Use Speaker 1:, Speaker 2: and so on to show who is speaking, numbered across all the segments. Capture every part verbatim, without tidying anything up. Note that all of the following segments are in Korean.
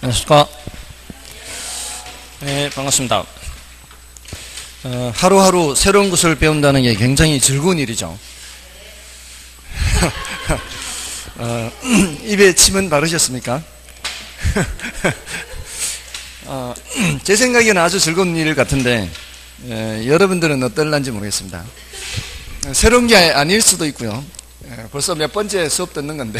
Speaker 1: 안녕하십니까. 네, 반갑습니다. 어, 하루하루 새로운 것을 배운다는 게 굉장히 즐거운 일이죠. 어, 입에 침은 바르셨습니까? 어, 제 생각에는 아주 즐거운 일 같은데 에, 여러분들은 어떨런지 모르겠습니다. 새로운 게 아닐 수도 있고요. 에, 벌써 몇 번째 수업 듣는 건데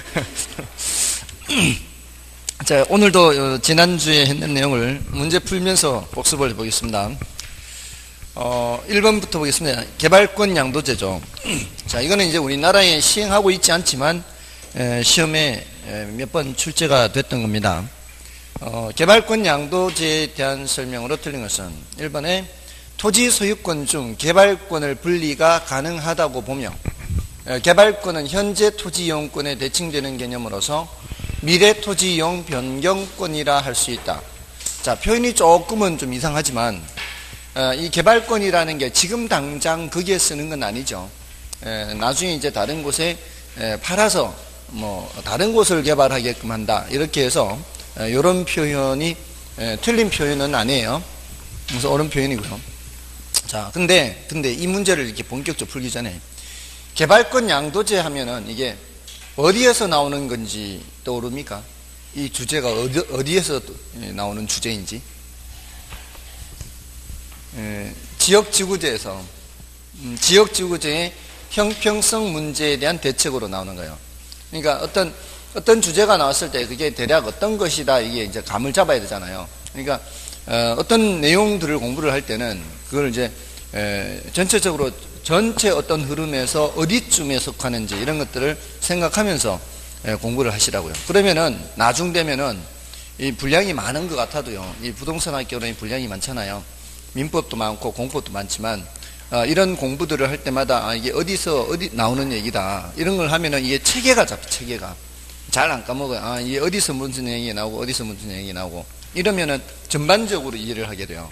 Speaker 1: 자, 오늘도 지난주에 했는 내용을 문제 풀면서 복습을 해보겠습니다. 어, 일 번부터 보겠습니다. 개발권 양도제죠. 자, 이거는 이제 우리나라에 시행하고 있지 않지만 에, 시험에 몇 번 출제가 됐던 겁니다. 어, 개발권 양도제에 대한 설명으로 틀린 것은 일 번에 토지 소유권 중 개발권을 분리가 가능하다고 보며 에, 개발권은 현재 토지 이용권에 대칭되는 개념으로서 미래 토지 이용 변경권이라 할 수 있다. 자, 표현이 조금은 좀 이상하지만 어, 이 개발권이라는 게 지금 당장 거기에 쓰는 건 아니죠. 에, 나중에 이제 다른 곳에 에, 팔아서 뭐 다른 곳을 개발하게끔 한다. 이렇게 해서 에, 이런 표현이 에, 틀린 표현은 아니에요. 그래서 옳은 표현이고요. 자, 근데 근데 이 문제를 이렇게 본격적으로 풀기 전에 개발권 양도제 하면은 이게 어디에서 나오는 건지 떠오릅니까? 이 주제가 어디, 어디에서 나오는 주제인지. 에, 지역지구제에서 음, 지역지구제의 형평성 문제에 대한 대책으로 나오는 거예요. 그러니까 어떤 어떤 주제가 나왔을 때 그게 대략 어떤 것이다 이게 이제 감을 잡아야 되잖아요. 그러니까 어, 어떤 내용들을 공부를 할 때는 그걸 이제 에, 전체적으로 전체 어떤 흐름에서 어디쯤에 속하는지 이런 것들을 생각하면서 공부를 하시라고요. 그러면은 나중 되면은 이 분량이 많은 것 같아도요. 이 부동산 학교는 분량이 많잖아요. 민법도 많고 공법도 많지만 어, 이런 공부들을 할 때마다 아, 이게 어디서 어디 나오는 얘기다 이런 걸 하면은 이게 체계가 잡혀. 체계가 잘 안 까먹어요. 아, 이게 어디서 무슨 얘기 나오고 어디서 무슨 얘기 나오고 이러면은 전반적으로 이해를 하게 돼요.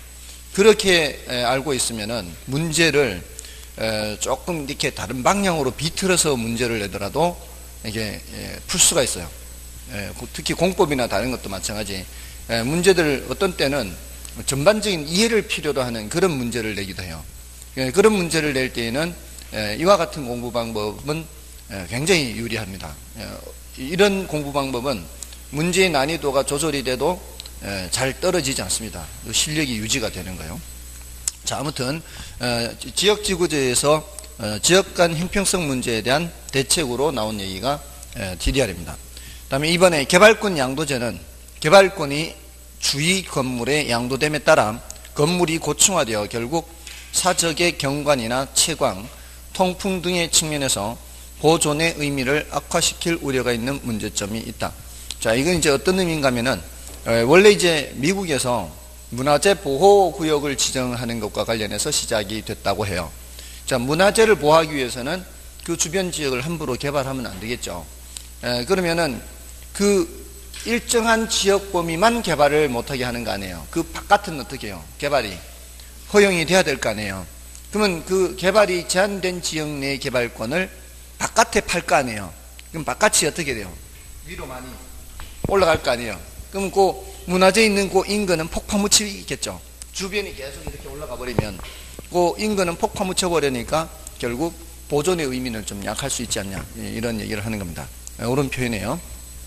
Speaker 1: 그렇게 에, 알고 있으면은 문제를 에, 조금 이렇게 다른 방향으로 비틀어서 문제를 내더라도 이게 에, 풀 수가 있어요. 에, 특히 공법이나 다른 것도 마찬가지. 에, 문제들 어떤 때는 전반적인 이해를 필요로 하는 그런 문제를 내기도 해요. 에, 그런 문제를 낼 때에는 에, 이와 같은 공부 방법은 에, 굉장히 유리합니다. 에, 이런 공부 방법은 문제의 난이도가 조절이 돼도 에, 잘 떨어지지 않습니다. 실력이 유지가 되는 거예요. 자, 아무튼 어, 지역지구제에서 어, 지역 간 형평성 문제에 대한 대책으로 나온 얘기가 에, 디디알입니다. 그 다음에 이번에 개발권 양도제는 개발권이 주위 건물에 양도됨에 따라 건물이 고층화되어 결국 사적의 경관이나 채광, 통풍 등의 측면에서 보존의 의미를 악화시킬 우려가 있는 문제점이 있다. 자, 이건 이제 어떤 의미인가 하면은 에, 원래 이제 미국에서 문화재 보호구역을 지정하는 것과 관련해서 시작이 됐다고 해요. 자, 문화재를 보호하기 위해서는 그 주변 지역을 함부로 개발하면 안 되겠죠. 에, 그러면은 그 일정한 지역 범위만 개발을 못하게 하는 거 아니에요. 그 바깥은 어떻게 해요? 개발이 허용이 돼야 될 거 아니에요. 그러면 그 개발이 제한된 지역 내 개발권을 바깥에 팔 거 아니에요. 그럼 바깥이 어떻게 돼요? 위로 많이 올라갈 거 아니에요. 그럼 그 문화재 있는 그 인근은 폭파 묻히겠죠. 주변이 계속 이렇게 올라가 버리면 그 인근은 폭파 묻혀 버리니까 결국 보존의 의미는 좀 약할 수 있지 않냐, 이런 얘기를 하는 겁니다. 옳은 표현이에요.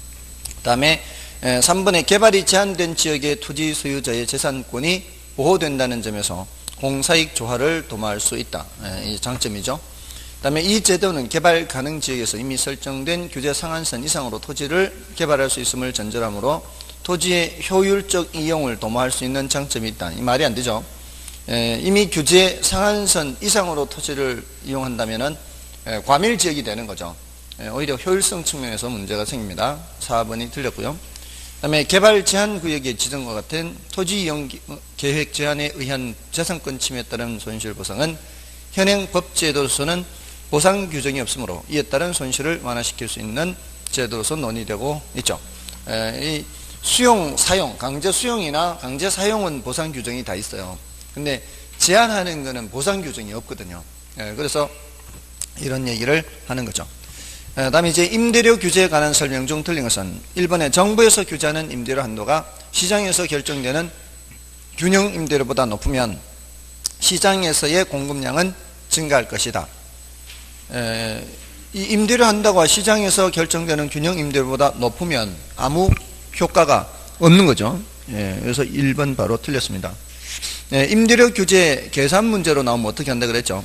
Speaker 1: 그 다음에 삼 번에 개발이 제한된 지역의 토지 소유자의 재산권이 보호된다는 점에서 공사익 조화를 도모할 수 있다. 이 장점이죠. 그 다음에 이 제도는 개발 가능 지역에서 이미 설정된 규제 상한선 이상으로 토지를 개발할 수 있음을 전제하므로 토지의 효율적 이용을 도모할 수 있는 장점이 있다. 이 말이 안 되죠. 에, 이미 규제 상한선 이상으로 토지를 이용한다면은 에, 과밀 지역이 되는 거죠. 에, 오히려 효율성 측면에서 문제가 생깁니다. 사 번이 틀렸고요. 그 다음에 개발 제한 구역의 지정과 같은 토지 이용 계획 제한에 의한 재산권 침해에 따른 손실 보상은 현행 법제도로서는 보상 규정이 없으므로 이에 따른 손실을 완화시킬 수 있는 제도로서 논의되고 있죠. 에, 이 수용, 사용, 강제 수용이나 강제 사용은 보상 규정이 다 있어요. 근데 제한하는 거는 보상 규정이 없거든요. 예, 그래서 이런 얘기를 하는 거죠. 그 다음에 이제 임대료 규제에 관한 설명 중 틀린 것은 일 번에 정부에서 규제하는 임대료 한도가 시장에서 결정되는 균형 임대료보다 높으면 시장에서의 공급량은 증가할 것이다. 에, 이 임대료 한도가 시장에서 결정되는 균형 임대료보다 높으면 아무 효과가 없는 거죠. 예, 그래서 일 번 바로 틀렸습니다. 예, 임대료 규제 계산 문제로 나오면 어떻게 한다 그랬죠?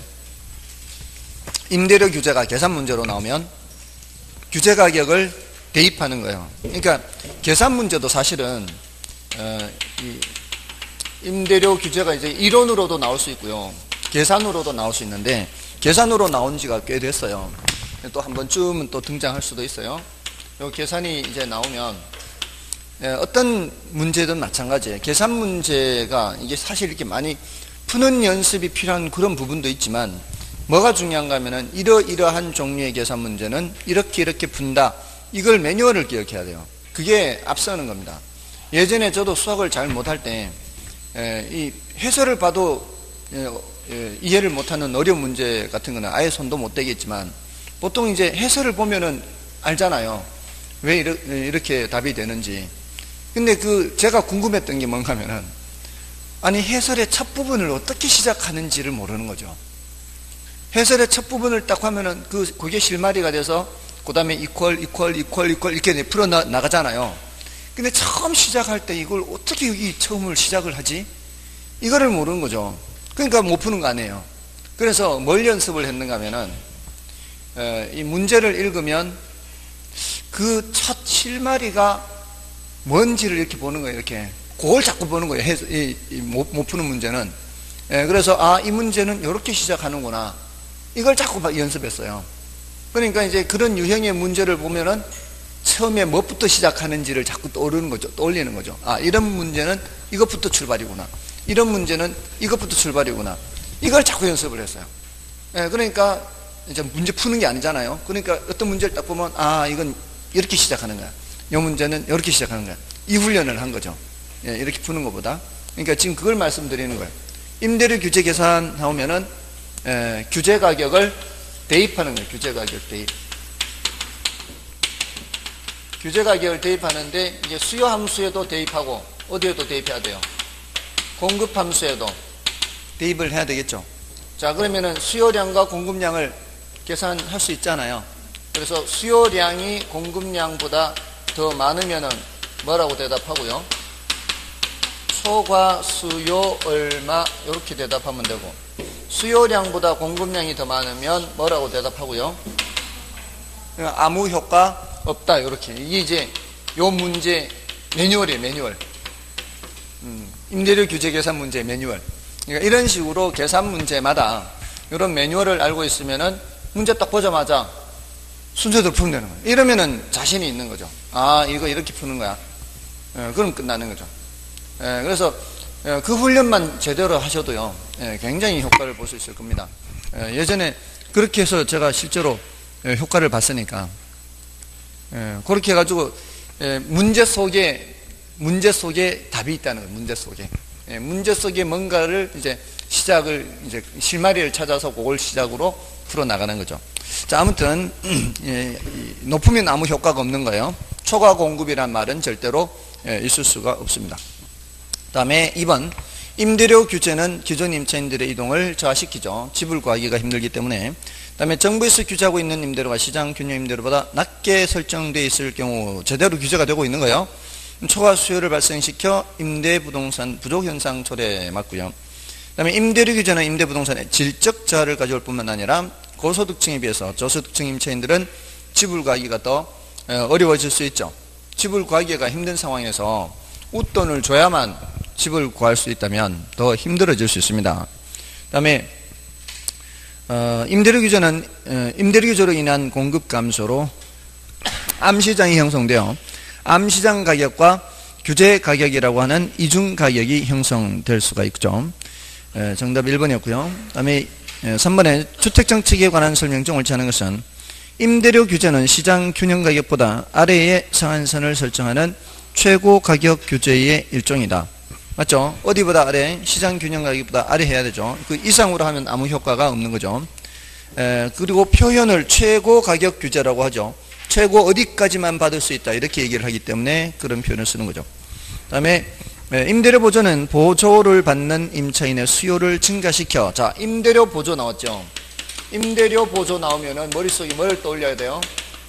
Speaker 1: 임대료 규제가 계산 문제로 나오면 규제 가격을 대입하는 거예요. 그러니까 계산 문제도 사실은 어, 이 임대료 규제가 이제 이론으로도 나올 수 있고요, 계산으로도 나올 수 있는데 계산으로 나온 지가 꽤 됐어요. 또 한 번쯤은 또 등장할 수도 있어요. 요 계산이 이제 나오면 예, 어떤 문제든 마찬가지예요. 계산 문제가 이게 사실 이렇게 많이 푸는 연습이 필요한 그런 부분도 있지만 뭐가 중요한가 하면은 이러이러한 종류의 계산 문제는 이렇게 이렇게 푼다. 이걸 매뉴얼을 기억해야 돼요. 그게 앞서는 겁니다. 예전에 저도 수학을 잘 못할 때 이 해설을 봐도 예, 예, 이해를 못하는 어려운 문제 같은 거는 아예 손도 못 대겠지만 보통 이제 해설을 보면은 알잖아요. 왜 이렇게, 이렇게 답이 되는지. 근데 그 제가 궁금했던 게 뭔가 하면은 아니 해설의 첫 부분을 어떻게 시작하는지를 모르는 거죠. 해설의 첫 부분을 딱 하면은 그 그게 실마리가 돼서 그 다음에 이퀄 이퀄 이퀄 이퀄 이렇게 풀어 나, 나가잖아요. 근데 처음 시작할 때 이걸 어떻게 이 처음을 시작을 하지? 이거를 모르는 거죠. 그러니까 못 푸는 거 아니에요. 그래서 뭘 연습을 했는가 하면은 에, 이 문제를 읽으면 그 첫 실마리가 뭔지를 이렇게 보는 거예요. 이렇게 그걸 자꾸 보는 거예요. 해, 이, 이, 못, 못 푸는 문제는. 에, 그래서 아, 이 문제는 이렇게 시작하는구나. 이걸 자꾸 연습했어요. 그러니까 이제 그런 유형의 문제를 보면은 처음에 뭐부터 시작하는지를 자꾸 떠오르는 거죠. 떠올리는 거죠. 아, 이런 문제는 이것부터 출발이구나. 이런 문제는 이것부터 출발이구나. 이걸 자꾸 연습을 했어요. 예, 그러니까 이제 문제 푸는 게 아니잖아요. 그러니까 어떤 문제를 딱 보면 아, 이건 이렇게 시작하는 거야. 이 문제는 이렇게 시작하는 거야. 이 훈련을 한 거죠. 예, 이렇게 푸는 것보다. 그러니까 지금 그걸 말씀드리는 거예요. 임대료 규제 계산 나오면은 예, 규제 가격을 대입하는 거예요. 규제 가격 대입. 규제 가격을 대입하는데 이제 수요 함수에도 대입하고 어디에도 대입해야 돼요? 공급 함수에도 대입을 해야 되겠죠. 자, 그러면은 수요량과 공급량을 계산할 수 있잖아요. 그래서 수요량이 공급량보다 더 많으면은 뭐라고 대답하고요? 초과 수요 얼마 이렇게 대답하면 되고, 수요량보다 공급량이 더 많으면 뭐라고 대답하고요? 아무 효과 없다. 이렇게. 이게 이제 요 문제 매뉴얼이에요. 매뉴얼. 음, 임대료 규제 계산 문제 매뉴얼. 그러니까 이런 식으로 계산 문제마다 이런 매뉴얼을 알고 있으면은 문제 딱 보자마자 순서대로 풀면 되는 거예요. 이러면은 자신이 있는 거죠. 아, 이거 이렇게 푸는 거야. 예, 그럼 끝나는 거죠. 예, 그래서 예, 그 훈련만 제대로 하셔도요, 예, 굉장히 효과를 볼 수 있을 겁니다. 예, 예전에 그렇게 해서 제가 실제로 예, 효과를 봤으니까 예, 그렇게 해가지고 예, 문제 속에 문제 속에 답이 있다는 거예요. 문제 속에 예, 문제 속에 뭔가를 이제 시작을 이제 실마리를 찾아서 그걸 시작으로 풀어 나가는 거죠. 자, 아무튼 예, 높으면 아무 효과가 없는 거예요. 초과 공급이란 말은 절대로 예, 있을 수가 없습니다. 다음에 이 번 임대료 규제는 기존 임차인들의 이동을 저하시키죠. 집을 구하기가 힘들기 때문에. 다음에 정부에서 규제하고 있는 임대료가 시장 균형 임대료보다 낮게 설정되어 있을 경우 제대로 규제가 되고 있는 거예요. 초과 수요를 발생시켜 임대 부동산 부족 현상 초래에 맞고요. 그다음에 임대료 규제는 임대 부동산의 질적 저하를 가져올 뿐만 아니라 고소득층에 비해서 저소득층 임차인들은 집을 구하기가 더 어려워질 수 있죠. 집을 구하기가 힘든 상황에서 웃돈을 줘야만 집을 구할 수 있다면 더 힘들어질 수 있습니다. 그다음에 어, 임대료 규제는 어, 임대료 규제로 인한 공급 감소로 암시장이 형성되어 암시장 가격과 규제 가격이라고 하는 이중 가격이 형성될 수가 있죠. 에, 정답 일 번이었고요. 그다음에 에, 삼 번에 주택정책에 관한 설명 중 옳지 않은 것은 임대료 규제는 시장 균형 가격보다 아래의 상한선을 설정하는 최고 가격 규제의 일종이다. 맞죠? 어디보다 아래, 시장 균형 가격보다 아래 해야 되죠. 그 이상으로 하면 아무 효과가 없는 거죠. 에, 그리고 표현을 최고 가격 규제라고 하죠. 최고 어디까지만 받을 수 있다 이렇게 얘기를 하기 때문에 그런 표현을 쓰는 거죠. 그 다음에 임대료 보조는 보조를 받는 임차인의 수요를 증가시켜. 자, 임대료 보조 나왔죠. 임대료 보조 나오면은 머릿속에 뭘 떠올려야 돼요?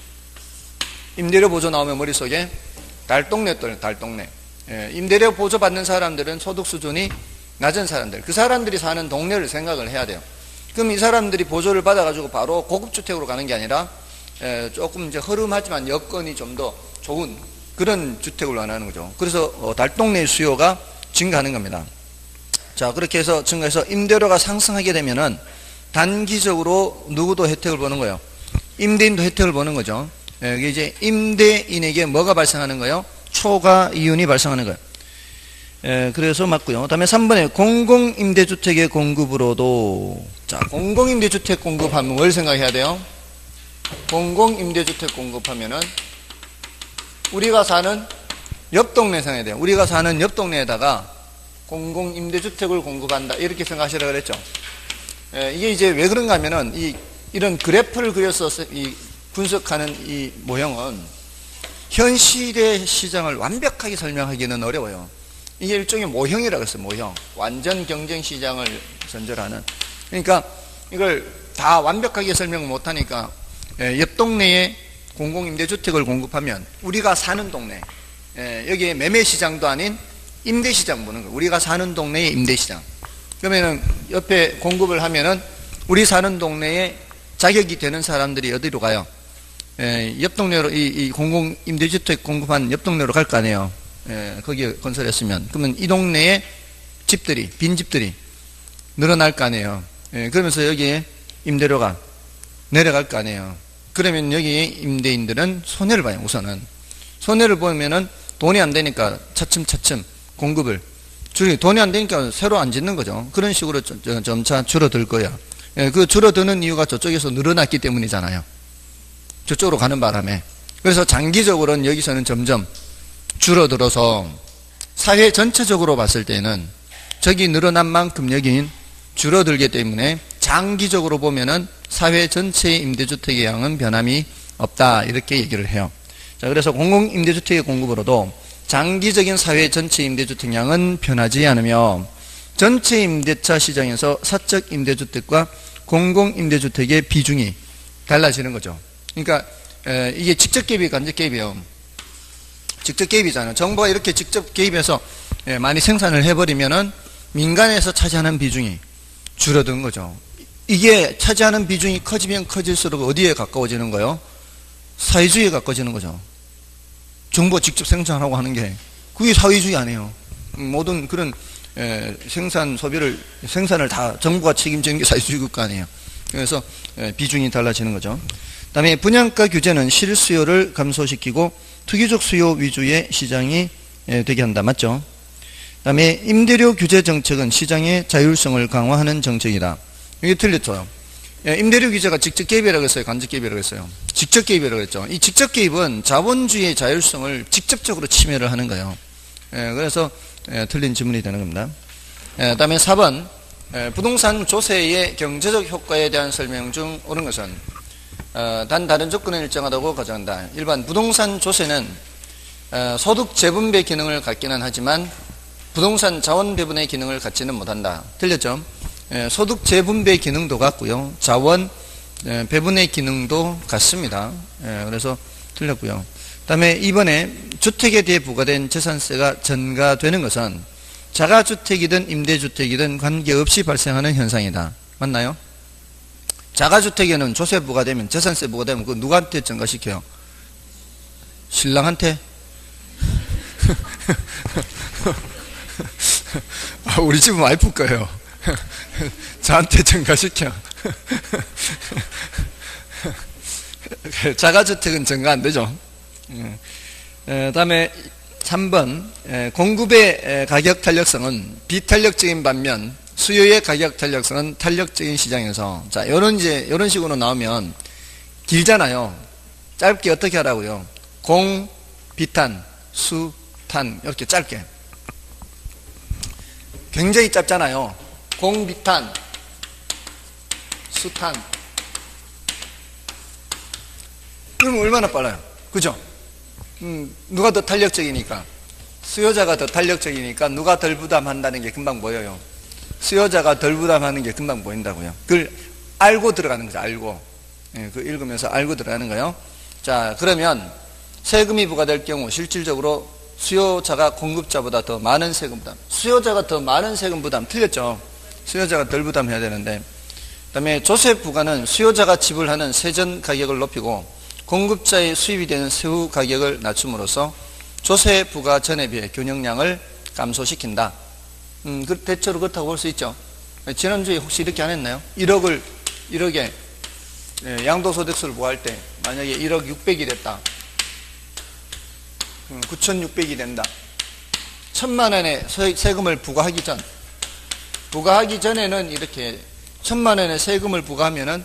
Speaker 1: 임대료 보조 나오면 머릿속에 달동네 떠올려. 달동네. 예, 임대료 보조 받는 사람들은 소득 수준이 낮은 사람들, 그 사람들이 사는 동네를 생각을 해야 돼요. 그럼 이 사람들이 보조를 받아가지고 바로 고급주택으로 가는 게 아니라 에, 조금 이제 허름하지만 여건이 좀 더 좋은 그런 주택을 원하는 거죠. 그래서 어, 달동네의 수요가 증가하는 겁니다. 자, 그렇게 해서 증가해서 임대료가 상승하게 되면은 단기적으로 누구도 혜택을 보는 거예요. 임대인도 혜택을 보는 거죠. 에, 이게 이제 임대인에게 뭐가 발생하는 거예요? 초과 이윤이 발생하는 거예요. 에, 그래서 맞고요. 그 다음에 삼 번에 공공임대주택의 공급으로도. 자, 공공임대주택 공급하면 뭘 생각해야 돼요? 공공임대주택 공급하면은 우리가 사는 옆 동네 생각해야 돼요. 우리가 사는 옆 동네에다가 공공임대주택을 공급한다 이렇게 생각하시라 그랬죠. 에, 이게 이제 왜 그런가 하면은 이, 이런 그래프를 그려서 이 분석하는 이 모형은 현실의 시장을 완벽하게 설명하기는 어려워요. 이게 일종의 모형이라고 했어요. 모형. 완전 경쟁 시장을 전제하는. 그러니까 이걸 다 완벽하게 설명 못하니까 옆 동네에 공공임대주택을 공급하면 우리가 사는 동네, 여기에 매매시장도 아닌 임대시장 보는 거예요. 우리가 사는 동네의 임대시장. 그러면은 옆에 공급을 하면은 우리 사는 동네에 자격이 되는 사람들이 어디로 가요? 옆 동네로 이, 이 공공임대주택 공급한 옆 동네로 갈 거 아니에요. 예, 거기에 건설했으면. 그러면 이 동네에 집들이, 빈집들이 늘어날 거 아니에요. 예, 그러면서 여기에 임대료가 내려갈 거 아니에요. 그러면 여기 임대인들은 손해를 봐요, 우선은. 손해를 보면은 돈이 안 되니까 차츰차츰 공급을 줄이, 돈이 안 되니까 새로 안 짓는 거죠. 그런 식으로 점차 줄어들 거야. 예, 그 줄어드는 이유가 저쪽에서 늘어났기 때문이잖아요. 저쪽으로 가는 바람에. 그래서 장기적으로는 여기서는 점점 줄어들어서 사회 전체적으로 봤을 때는 저기 늘어난 만큼 여긴 줄어들기 때문에 장기적으로 보면은 사회 전체의 임대주택의 양은 변함이 없다 이렇게 얘기를 해요. 자, 그래서 공공임대주택의 공급으로도 장기적인 사회 전체 임대주택 양은 변하지 않으며 전체 임대차 시장에서 사적 임대주택과 공공임대주택의 비중이 달라지는 거죠. 그러니까 에, 이게 직접 개입이 간접 개입이에요. 직접 개입이잖아요. 정부가 이렇게 직접 개입해서 많이 생산을 해버리면은 민간에서 차지하는 비중이 줄어드는 거죠. 이게 차지하는 비중이 커지면 커질수록 어디에 가까워지는 거예요? 사회주의에 가까워지는 거죠. 정부가 직접 생산하고 하는 게 그게 사회주의 아니에요. 모든 그런 생산 소비를 생산을 다 정부가 책임지는 게 사회주의 국가 아니에요. 그래서 비중이 달라지는 거죠. 그다음에 분양가 규제는 실수요를 감소시키고 투기적 수요 위주의 시장이 되게 한다. 맞죠? 그 다음에 임대료 규제 정책은 시장의 자율성을 강화하는 정책이다. 이게 틀렸죠. 임대료 규제가 직접 개입이라고 했어요? 간접 개입이라고 했어요? 직접 개입이라고 했죠. 이 직접 개입은 자본주의의 자율성을 직접적으로 침해를 하는 거예요. 그래서 틀린 질문이 되는 겁니다. 그 다음에 사 번 부동산 조세의 경제적 효과에 대한 설명 중 옳은 것은 어, 단 다른 조건은 일정하다고 가정한다. 일 번 부동산 조세는 어, 소득 재분배 기능을 갖기는 하지만 부동산 자원 배분의 기능을 갖지는 못한다. 틀렸죠? 에, 소득 재분배 기능도 같고요. 자원 에, 배분의 기능도 같습니다. 에, 그래서 틀렸고요. 그 다음에 이번에 주택에 대해 부과된 재산세가 전가되는 것은 자가주택이든 임대주택이든 관계없이 발생하는 현상이다. 맞나요? 자가주택에는 조세 부과되면 재산세 부과되면 그 누구한테 전가시켜요? 신랑한테? 아, 우리 집은 와이프 거예요. 저한테 전가시켜. 자가주택은 전가 안 되죠. 그 다음에 삼 번 공급의 가격 탄력성은 비탄력적인 반면 수요의 가격 탄력성은 탄력적인 시장에서. 자, 요런 이제, 요런 식으로 나오면 길잖아요. 짧게 어떻게 하라고요? 공, 비탄, 수, 탄. 이렇게 짧게. 굉장히 짧잖아요. 공, 비탄, 수, 탄. 그러면 얼마나 빨라요? 그죠? 음, 누가 더 탄력적이니까? 수요자가 더 탄력적이니까 누가 덜 부담한다는 게 금방 보여요. 수요자가 덜 부담하는 게 금방 보인다고요. 그걸 알고 들어가는 거죠. 알고. 예, 그 읽으면서 알고 들어가는 거예요. 자, 그러면 세금이 부과될 경우 실질적으로 수요자가 공급자보다 더 많은 세금 부담. 수요자가 더 많은 세금 부담. 틀렸죠? 수요자가 덜 부담해야 되는데. 그 다음에 조세 부과는 수요자가 지불하는 세전 가격을 높이고 공급자의 수입이 되는 세후 가격을 낮춤으로써 조세 부과 전에 비해 균형량을 감소시킨다. 음, 그 대체로 그렇다고 볼 수 있죠. 지난주에 혹시 이렇게 안 했나요? 일억을, 일억에 예, 양도소득세를 부과할 때 만약에 일억 육백이 됐다. 음, 구천육백이 된다. 천만 원의 세금을 부과하기 전, 부과하기 전에는 이렇게 천만 원의 세금을 부과하면은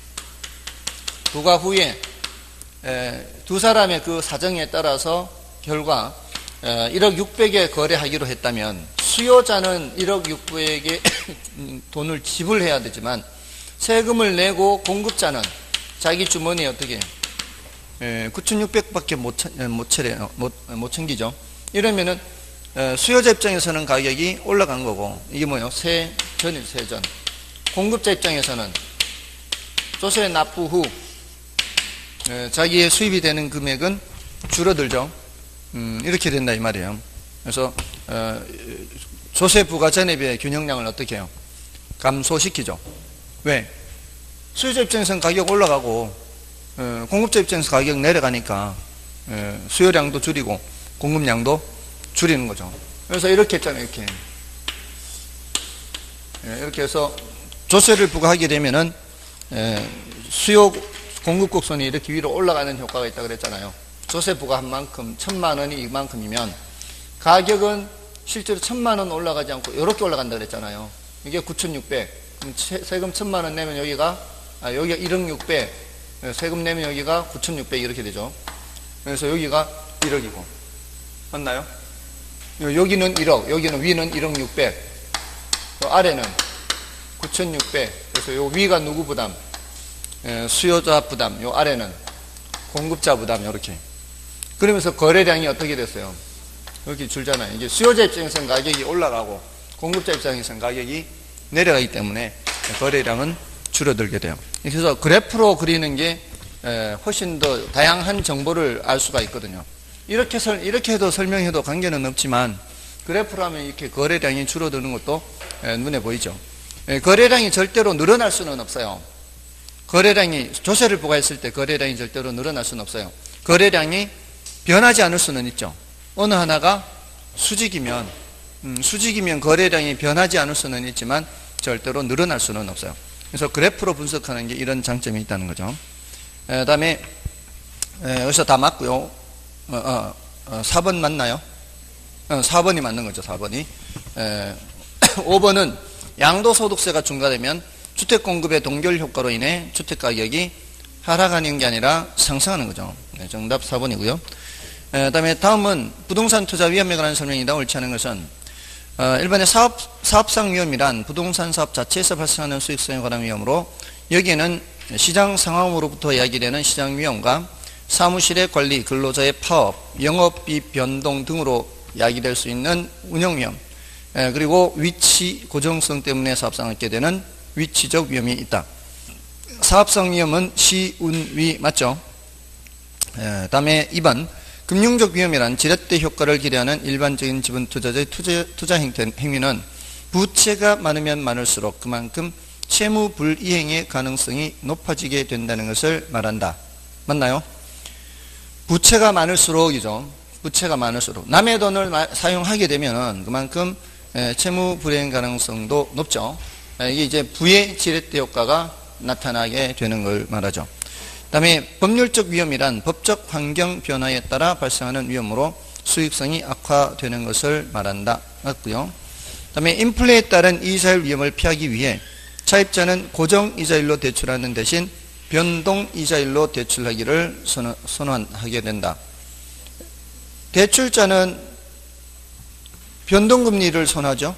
Speaker 1: 부과 후에 에, 두 사람의 그 사정에 따라서 결과 에, 일억 육백에 거래하기로 했다면 수요자는 일억 육백에 돈을 지불해야 되지만 세금을 내고 공급자는 자기 주머니에 어떻게 에, 구천육백밖에 못, 못, 채래요. 못, 못 챙기죠. 이러면은 에, 수요자 입장에서는 가격이 올라간 거고 이게 뭐예요? 세전이죠. 세전. 공급자 입장에서는 조세 납부 후 에, 자기의 수입이 되는 금액은 줄어들죠. 음, 이렇게 된다 이 말이에요. 그래서 어, 조세 부과 전에 비해 균형량을 어떻게 해요? 감소시키죠. 왜? 수요자 입장에서는 가격 올라가고 어, 공급자 입장에서 가격 내려가니까 어, 수요량도 줄이고 공급량도 줄이는 거죠. 그래서 이렇게 했잖아요. 이렇게 예, 이렇게 해서 조세를 부과하게 되면은 에, 수요 공급 곡선이 이렇게 위로 올라가는 효과가 있다고 그랬잖아요. 조세 부과한 만큼 천만 원이 이만큼이면 가격은 실제로 천만 원 올라가지 않고 이렇게 올라간다 그랬잖아요. 이게 구천육백. 그럼 세금 천만 원 내면 여기가 아, 여기가 일억 육백. 세금 내면 여기가 구천육백 이렇게 되죠. 그래서 여기가 일억이고 맞나요? 여기는 일억, 여기는 위는 일억 육백. 또 아래는 구천육백. 그래서 요 위가 누구 부담? 수요자 부담. 요 아래는 공급자 부담. 이렇게. 그러면서 거래량이 어떻게 됐어요? 이렇게 줄잖아요. 이게 수요자 입장에서는 가격이 올라가고 공급자 입장에서는 가격이 내려가기 때문에 거래량은 줄어들게 돼요. 그래서 그래프로 그리는 게 훨씬 더 다양한 정보를 알 수가 있거든요. 이렇게 설, 이렇게 해도 설명해도 관계는 없지만 그래프로 하면 이렇게 거래량이 줄어드는 것도 눈에 보이죠. 거래량이 절대로 늘어날 수는 없어요. 거래량이 조세를 부과했을 때 거래량이 절대로 늘어날 수는 없어요. 거래량이 변하지 않을 수는 있죠. 어느 하나가 수직이면 음, 수직이면 거래량이 변하지 않을 수는 있지만 절대로 늘어날 수는 없어요. 그래서 그래프로 분석하는 게 이런 장점이 있다는 거죠. 그 다음에 여기서 다 맞고요. 어, 어, 어, 사 번 맞나요? 어, 사 번이 맞는 거죠. 사 번이. 에, 오 번은 양도소득세가 중과되면 주택공급의 동결 효과로 인해 주택가격이 하락하는 게 아니라 상승하는 거죠. 네, 정답 사 번이고요. 그 다음에 다음은 부동산 투자 위험에 관한 설명이다. 옳지 않은 것은 어, 일반의 사업, 사업상 위험이란 부동산 사업 자체에서 발생하는 수익성에 관한 위험으로 여기에는 시장 상황으로부터 야기되는 시장 위험과 사무실의 관리, 근로자의 파업, 영업비 변동 등으로 야기될 수 있는 운영 위험, 에, 그리고 위치 고정성 때문에 사업상을 얻게 되는 위치적 위험이 있다. 사업상 위험은 시, 운, 위 맞죠? 에, 다음에 이 번 금융적 위험이란 지렛대 효과를 기대하는 일반적인 지분 투자자의 투자, 투자 행태, 행위는 부채가 많으면 많을수록 그만큼 채무 불이행의 가능성이 높아지게 된다는 것을 말한다. 맞나요? 부채가 많을수록이죠. 부채가 많을수록 남의 돈을 사용하게 되면 그만큼 채무 불이행 가능성도 높죠. 이게 이제 부의 지렛대 효과가 나타나게 되는 걸 말하죠. 그 다음에 법률적 위험이란 법적 환경 변화에 따라 발생하는 위험으로 수익성이 악화되는 것을 말한다. 맞고요. 그 다음에 인플레에 따른 이자율 위험을 피하기 위해 차입자는 고정이자율로 대출하는 대신 변동이자율로 대출하기를 선언, 선언하게 된다. 대출자는 변동금리를 선호하죠.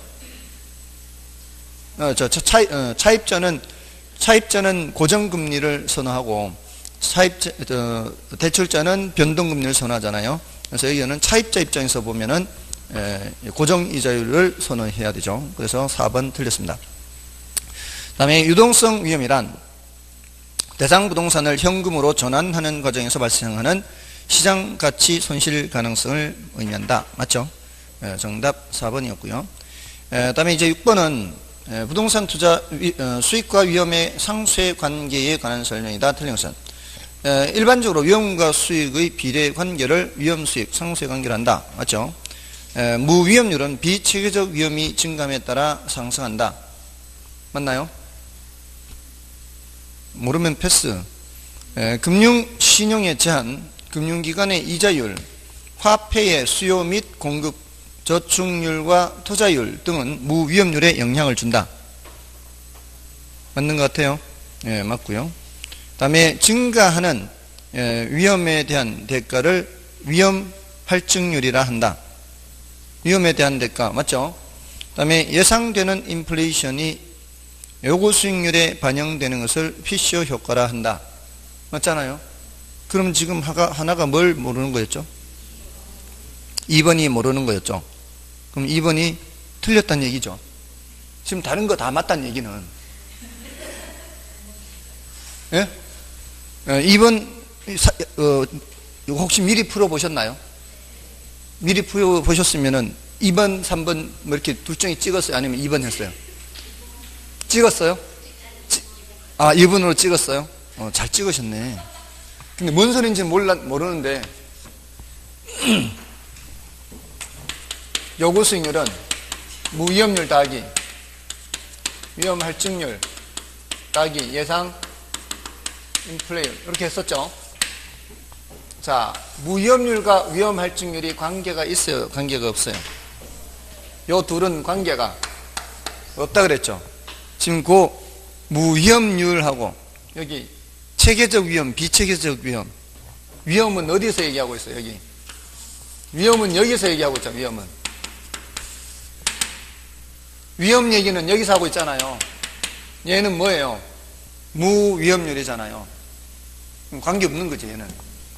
Speaker 1: 어, 저, 저 차입, 어, 차입자는 차입자는 고정금리를 선호하고 차입자, 어, 대출자는 변동금리를 선호하잖아요. 그래서 여기는 차입자 입장에서 보면은 에, 고정이자율을 선호해야 되죠. 그래서 사 번 틀렸습니다. 그 다음에 유동성 위험이란 대상 부동산을 현금으로 전환하는 과정에서 발생하는 시장 가치 손실 가능성을 의미한다. 맞죠? 에, 정답 사 번이었고요. 그 다음에 이제 육 번은 에, 부동산 투자 위, 어, 수익과 위험의 상쇄 관계에 관한 설명이다. 틀린 것은 에, 일반적으로 위험과 수익의 비례 관계를 위험 수익 상쇄 관계로 한다. 맞죠? 에, 무위험률은 비체계적 위험이 증감에 따라 상승한다. 맞나요? 모르면 패스. 에, 금융 신용의 제한, 금융기관의 이자율, 화폐의 수요 및 공급, 저축률과 투자율 등은 무위험률에 영향을 준다. 맞는 것 같아요? 예, 맞고요. 그 다음에 증가하는 에, 위험에 대한 대가를 위험 할증률이라 한다. 위험에 대한 대가 맞죠? 그 다음에 예상되는 인플레이션이 요구 수익률에 반영되는 것을 피셔 효과라 한다. 맞잖아요? 그럼 지금 하가, 하나가 뭘 모르는 거였죠? 이 번이 모르는 거였죠? 그럼 이 번이 틀렸다는 얘기죠? 지금 다른 거 다 맞다는 얘기는 예? 이 번 어, 혹시 미리 풀어보셨나요? 미리 풀어보셨으면은 이 번, 삼 번 뭐 이렇게 둘 중에 찍었어요? 아니면 이 번 했어요? 찍었어요? 아, 이 번으로 찍었어요? 어, 잘 찍으셨네. 근데 뭔 소리인지 몰라, 모르는데 요구 수익률은 무위험률 더하기 위험 할증률 더하기 예상 인플레이션 이렇게 했었죠. 자, 무위험률과 위험 할증률이 관계가 있어요? 관계가 없어요? 요 둘은 관계가 없다 그랬죠. 지금 그 무위험률하고 여기 체계적 위험, 비체계적 위험, 위험은 어디서 얘기하고 있어요? 여기 위험은 여기서 얘기하고 있죠. 위험은 위험 얘기는 여기서 하고 있잖아요. 얘는 뭐예요? 무위험률이잖아요. 관계 없는 거지 얘는.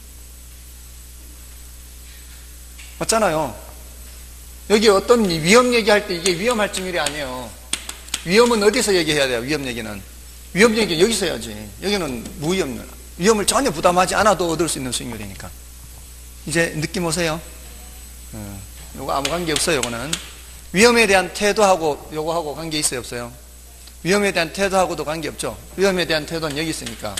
Speaker 1: 맞잖아요. 여기 어떤 위험 얘기할 때 이게 위험 할증률이 아니에요. 위험은 어디서 얘기해야 돼요? 위험 얘기는 위험 얘기 여기서 해야지. 여기는 무위험률. 위험을 전혀 부담하지 않아도 얻을 수 있는 수익률이니까. 이제 느낌 오세요? 어, 요거 아무 관계 없어요. 요거는 위험에 대한 태도하고 요거하고 관계 있어요? 없어요? 위험에 대한 태도하고도 관계 없죠. 위험에 대한 태도는 여기 있으니까.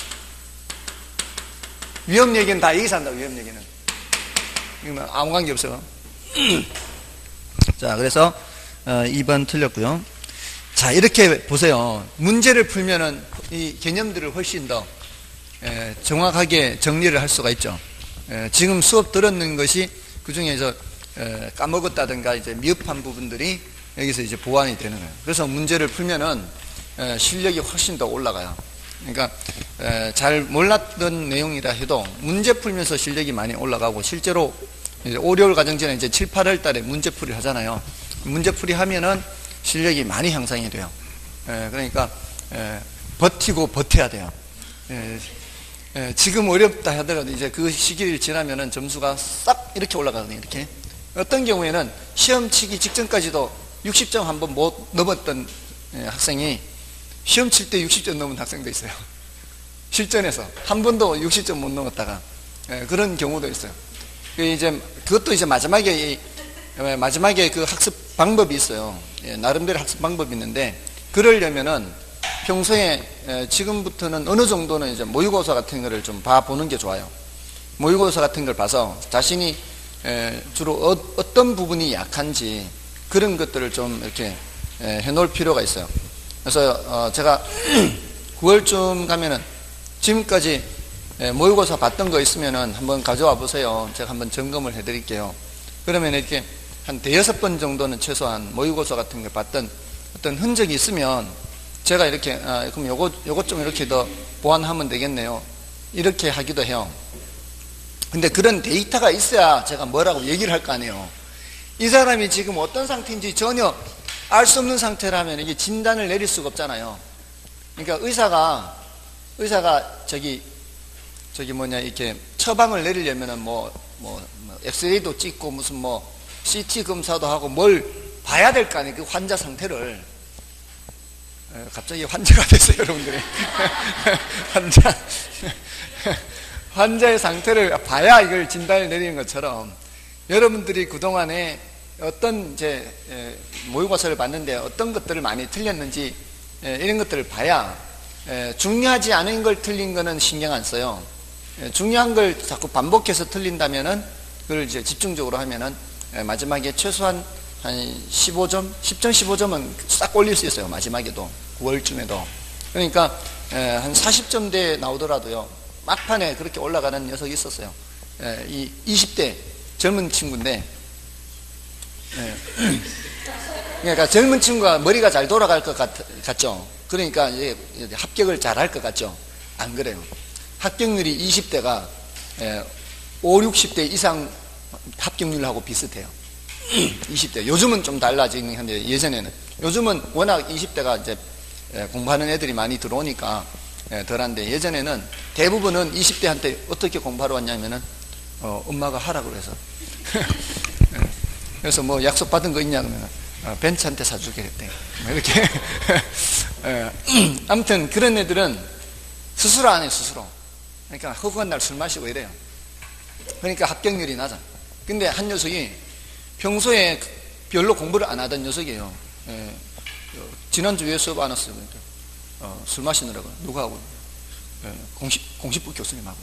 Speaker 1: 위험 얘기는 다 여기서 한다. 위험 얘기는 이거는 아무 관계 없어요. 자, 그래서 어, 이 번 틀렸고요. 자, 이렇게 보세요. 문제를 풀면은 이 개념들을 훨씬 더 에, 정확하게 정리를 할 수가 있죠. 에, 지금 수업 들었는 것이 그 중에서 에, 까먹었다든가 이제 미흡한 부분들이 여기서 이제 보완이 되는 거예요. 그래서 문제를 풀면은 에, 실력이 훨씬 더 올라가요. 그러니까 에, 잘 몰랐던 내용이라 해도 문제 풀면서 실력이 많이 올라가고 실제로 이제 오, 개월 과정 전에 이제 칠, 팔월 달에 문제풀이 하잖아요. 문제풀이 하면은 실력이 많이 향상이 돼요. 에, 그러니까 에, 버티고 버텨야 돼요. 에, 에, 지금 어렵다 하더라도 이제 그 시기를 지나면은 점수가 싹 이렇게 올라가거든요. 이렇게. 어떤 경우에는 시험 치기 직전까지도 육십 점 한번 못 넘었던 에, 학생이 시험 칠 때 육십 점 넘은 학생도 있어요. 실전에서 한 번도 육십 점 못 넘었다가 에, 그런 경우도 있어요. 이제 그것도 이제 마지막에 이, 마지막에 그 학습 방법이 있어요. 예, 나름대로 학습 방법이 있는데 그러려면은 평소에 에, 지금부터는 어느 정도는 이제 모의고사 같은 거를 좀 봐보는 게 좋아요. 모의고사 같은 걸 봐서 자신이 에, 주로 어, 어떤 부분이 약한지 그런 것들을 좀 이렇게 에, 해놓을 필요가 있어요. 그래서 어, 제가 구월쯤 가면은 지금까지 에, 모의고사 봤던 거 있으면은 한번 가져와 보세요. 제가 한번 점검을 해드릴게요. 그러면 이렇게 한 대여섯 번 정도는 최소한 모의고사 같은 걸 봤던 어떤 흔적이 있으면 제가 이렇게 아, 그럼 요거 요거 좀 이렇게 더 보완하면 되겠네요. 이렇게 하기도 해요. 근데 그런 데이터가 있어야 제가 뭐라고 얘기를 할 거 아니에요. 이 사람이 지금 어떤 상태인지 전혀 알 수 없는 상태라면 이게 진단을 내릴 수가 없잖아요. 그러니까 의사가 의사가 저기 저기 뭐냐, 이렇게 처방을 내리려면은 뭐, 뭐, 뭐 엑스레이도 찍고 무슨 뭐, 씨티 검사도 하고 뭘 봐야 될 거 아니에요. 그 환자 상태를. 갑자기 환자가 됐어요, 여러분들이. 환자. 환자의 상태를 봐야 이걸 진단을 내리는 것처럼 여러분들이 그동안에 어떤 이제 모의고사를 봤는데 어떤 것들을 많이 틀렸는지 이런 것들을 봐야 중요하지 않은 걸 틀린 거는 신경 안 써요. 중요한 걸 자꾸 반복해서 틀린다면은 그걸 이제 집중적으로 하면은 마지막에 최소한 한 십오 점, 십 점, 십오 점은 싹 올릴 수 있어요. 마지막에도 구월쯤에도. 그러니까 한 사십 점대에 나오더라도요. 막판에 그렇게 올라가는 녀석이 있었어요. 이 이십 대 젊은 친구인데, 그러니까 젊은 친구가 머리가 잘 돌아갈 것 같, 같죠. 그러니까 이제 합격을 잘 할 것 같죠. 안 그래요. 합격률이 이십 대가 오십, 육십 대 이상 합격률하고 비슷해요. 이십 대. 요즘은 좀 달라지긴 한데 예전에는. 요즘은 워낙 이십 대가 이제 공부하는 애들이 많이 들어오니까 덜한데 예전에는 대부분은 이십 대한테 어떻게 공부하러 왔냐면은 어, 엄마가 하라고 그래서 그래서 뭐 약속 받은 거 있냐 그러면 어, 벤츠한테 사주게 했대. 이렇게 아무튼 그런 애들은 스스로 안 해 스스로. 그러니까 허구한 날 술 마시고 이래요. 그러니까 합격률이 낮아. 근데 한 녀석이 평소에 별로 공부를 안 하던 녀석이에요. 예, 지난주 왜 수업 안 왔어요? 그러니까 어, 술 마시느라고. 누가 하고? 예, 공식, 공식부 교수님하고.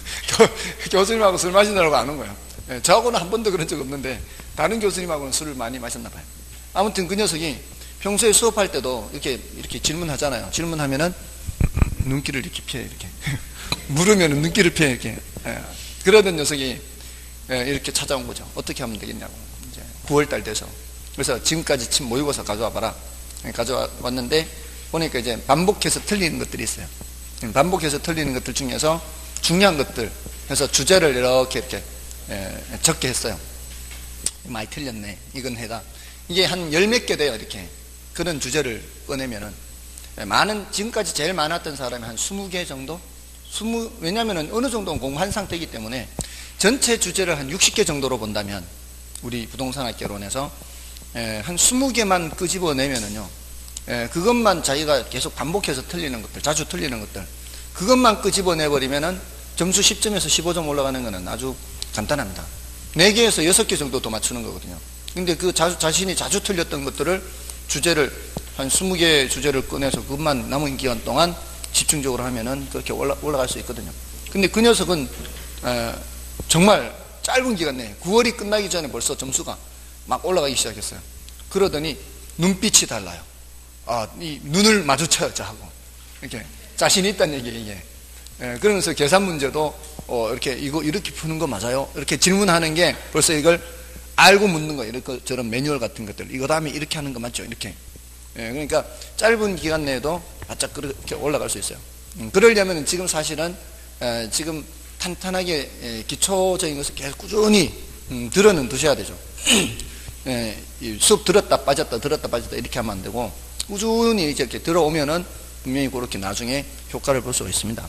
Speaker 1: 교수님하고 술 마시느라고 안 온 거예요. 예, 저하고는 한 번도 그런 적 없는데, 다른 교수님하고는 술을 많이 마셨나 봐요. 아무튼 그 녀석이 평소에 수업할 때도 이렇게, 이렇게 질문하잖아요. 질문하면은 눈길을 이렇게 피해, 이렇게. 물으면 눈길을 피해, 이렇게. 예, 그러던 녀석이 예, 이렇게 찾아온 거죠. 어떻게 하면 되겠냐고. 이제 구월달 돼서. 그래서 지금까지 침 모의고사 가져와 봐라. 가져왔는데 보니까 이제 반복해서 틀리는 것들이 있어요. 반복해서 틀리는 것들 중에서 중요한 것들 해서 주제를 이렇게 이렇게 예, 적게 했어요. 많이 틀렸네. 이건 해다. 이게 한 열 몇 개 돼요. 이렇게 그런 주제를 꺼내면은 많은 지금까지 제일 많았던 사람이 한 스무 개 정도. 스무 왜냐하면은 어느 정도는 공부한 상태이기 때문에 전체 주제를 한 육십 개 정도로 본다면 우리 부동산학개론에서 예, 한 스무 개만 끄집어내면은요, 예, 그것만 자기가 계속 반복해서 틀리는 것들, 자주 틀리는 것들, 그것만 끄집어내버리면은 점수 십 점에서 십오 점 올라가는 거는 아주 간단합니다. 네 개에서 여섯 개 정도 더 맞추는 거거든요. 근데 그 자, 자신이 자주 틀렸던 것들을 주제를, 한 스무 개 주제를 꺼내서 그것만 남은 기간 동안 집중적으로 하면은 그렇게 올라, 올라갈 수 있거든요. 근데 그 녀석은, 에, 정말 짧은 기간 내에, 구월이 끝나기 전에 벌써 점수가 막 올라가기 시작했어요. 그러더니 눈빛이 달라요. 아, 이 눈을 마주쳐야지 하고 이렇게 자신이 있다는 얘기예요. 이게. 예, 그러면서 계산 문제도 어, 이렇게 이거 이렇게 푸는 거 맞아요? 이렇게 질문하는 게 벌써 이걸 알고 묻는 거예요. 이렇게 저런 매뉴얼 같은 것들. 이거 다음에 이렇게 하는 거 맞죠? 이렇게. 예, 그러니까 짧은 기간 내에도 바짝 그렇게 올라갈 수 있어요. 음, 그러려면 지금 사실은 에, 지금 탄탄하게 에, 기초적인 것을 계속 꾸준히 음, 들어는 두셔야 되죠. 예, 수업 들었다 빠졌다 들었다 빠졌다 이렇게 하면 안 되고 꾸준히 이렇게 들어오면은 분명히 그렇게 나중에 효과를 볼 수가 있습니다.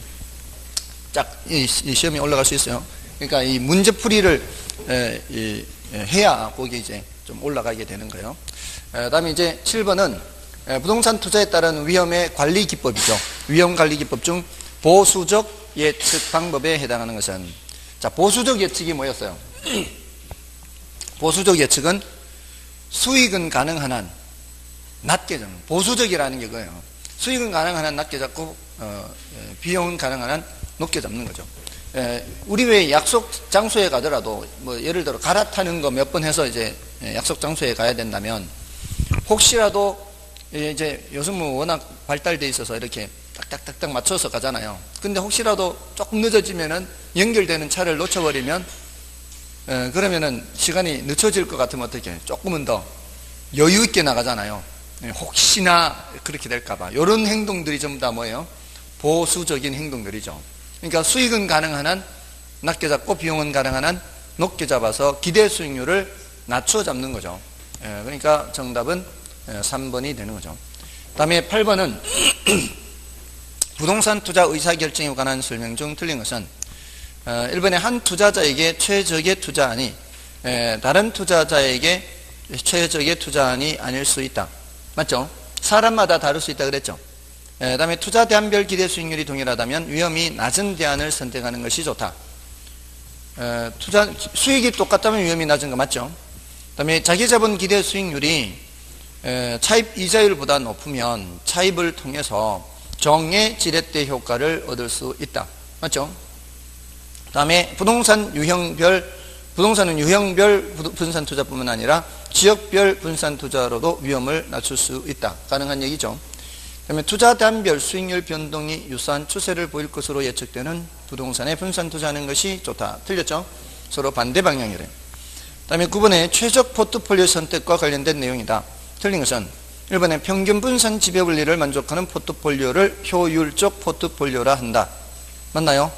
Speaker 1: 짝 이 시험에 올라갈 수 있어요. 그러니까 이 문제풀이를 에, 이, 에, 해야 거기 이제 좀 올라가게 되는 거예요. 에, 그다음에 이제 칠 번은 에, 부동산 투자에 따른 위험의 관리 기법이죠. 위험 관리 기법 중 보수적 예측 방법에 해당하는 것은, 자, 보수적 예측이 뭐였어요? 보수적 예측은 수익은 가능한 한 낮게 잡는, 보수적이라는 게 그거예요. 수익은 가능한 한 낮게 잡고 어, 비용은 가능한 한 높게 잡는 거죠. 에, 우리 왜 약속 장소에 가더라도 뭐 예를 들어 갈아타는 거 몇 번 해서 이제 약속 장소에 가야 된다면 혹시라도 이제 요즘은 워낙 발달돼 있어서 이렇게 딱딱딱딱 맞춰서 가잖아요. 근데 혹시라도 조금 늦어지면은 연결되는 차를 놓쳐버리면 에, 그러면은 시간이 늦춰질 것 같으면 어떻게 해요? 조금은 더 여유 있게 나가잖아요. 에, 혹시나 그렇게 될까봐. 이런 행동들이 전부 다 뭐예요? 보수적인 행동들이죠. 그러니까 수익은 가능한 한 낮게 잡고 비용은 가능한 한 높게 잡아서 기대 수익률을 낮춰 잡는 거죠. 에, 그러니까 정답은 에, 삼 번이 되는 거죠. 그 다음에 팔 번은 부동산 투자 의사결정에 관한 설명 중 틀린 것은, 일 번에 한 투자자에게 최적의 투자안이 다른 투자자에게 최적의 투자안이 아닐 수 있다. 맞죠? 사람마다 다를 수 있다 그랬죠. 그 다음에 투자 대안별 기대 수익률이 동일하다면 위험이 낮은 대안을 선택하는 것이 좋다. 에, 투자 수익이 똑같다면 위험이 낮은 거 맞죠? 그 다음에 자기자본 기대 수익률이 에, 차입 이자율보다 높으면 차입을 통해서 정의 지렛대 효과를 얻을 수 있다. 맞죠? 그 다음에 부동산 유형별, 부동산은 유형별 분산 투자뿐만 아니라 지역별 분산 투자로도 위험을 낮출 수 있다. 가능한 얘기죠. 그 다음에 투자 대안별 수익률 변동이 유사한 추세를 보일 것으로 예측되는 부동산에 분산 투자하는 것이 좋다. 틀렸죠? 서로 반대 방향이래요. 그 다음에 구 번에 최적 포트폴리오 선택과 관련된 내용이다. 틀린 것은 일 번에 평균 분산 지배 원리를 만족하는 포트폴리오를 효율적 포트폴리오라 한다. 맞나요?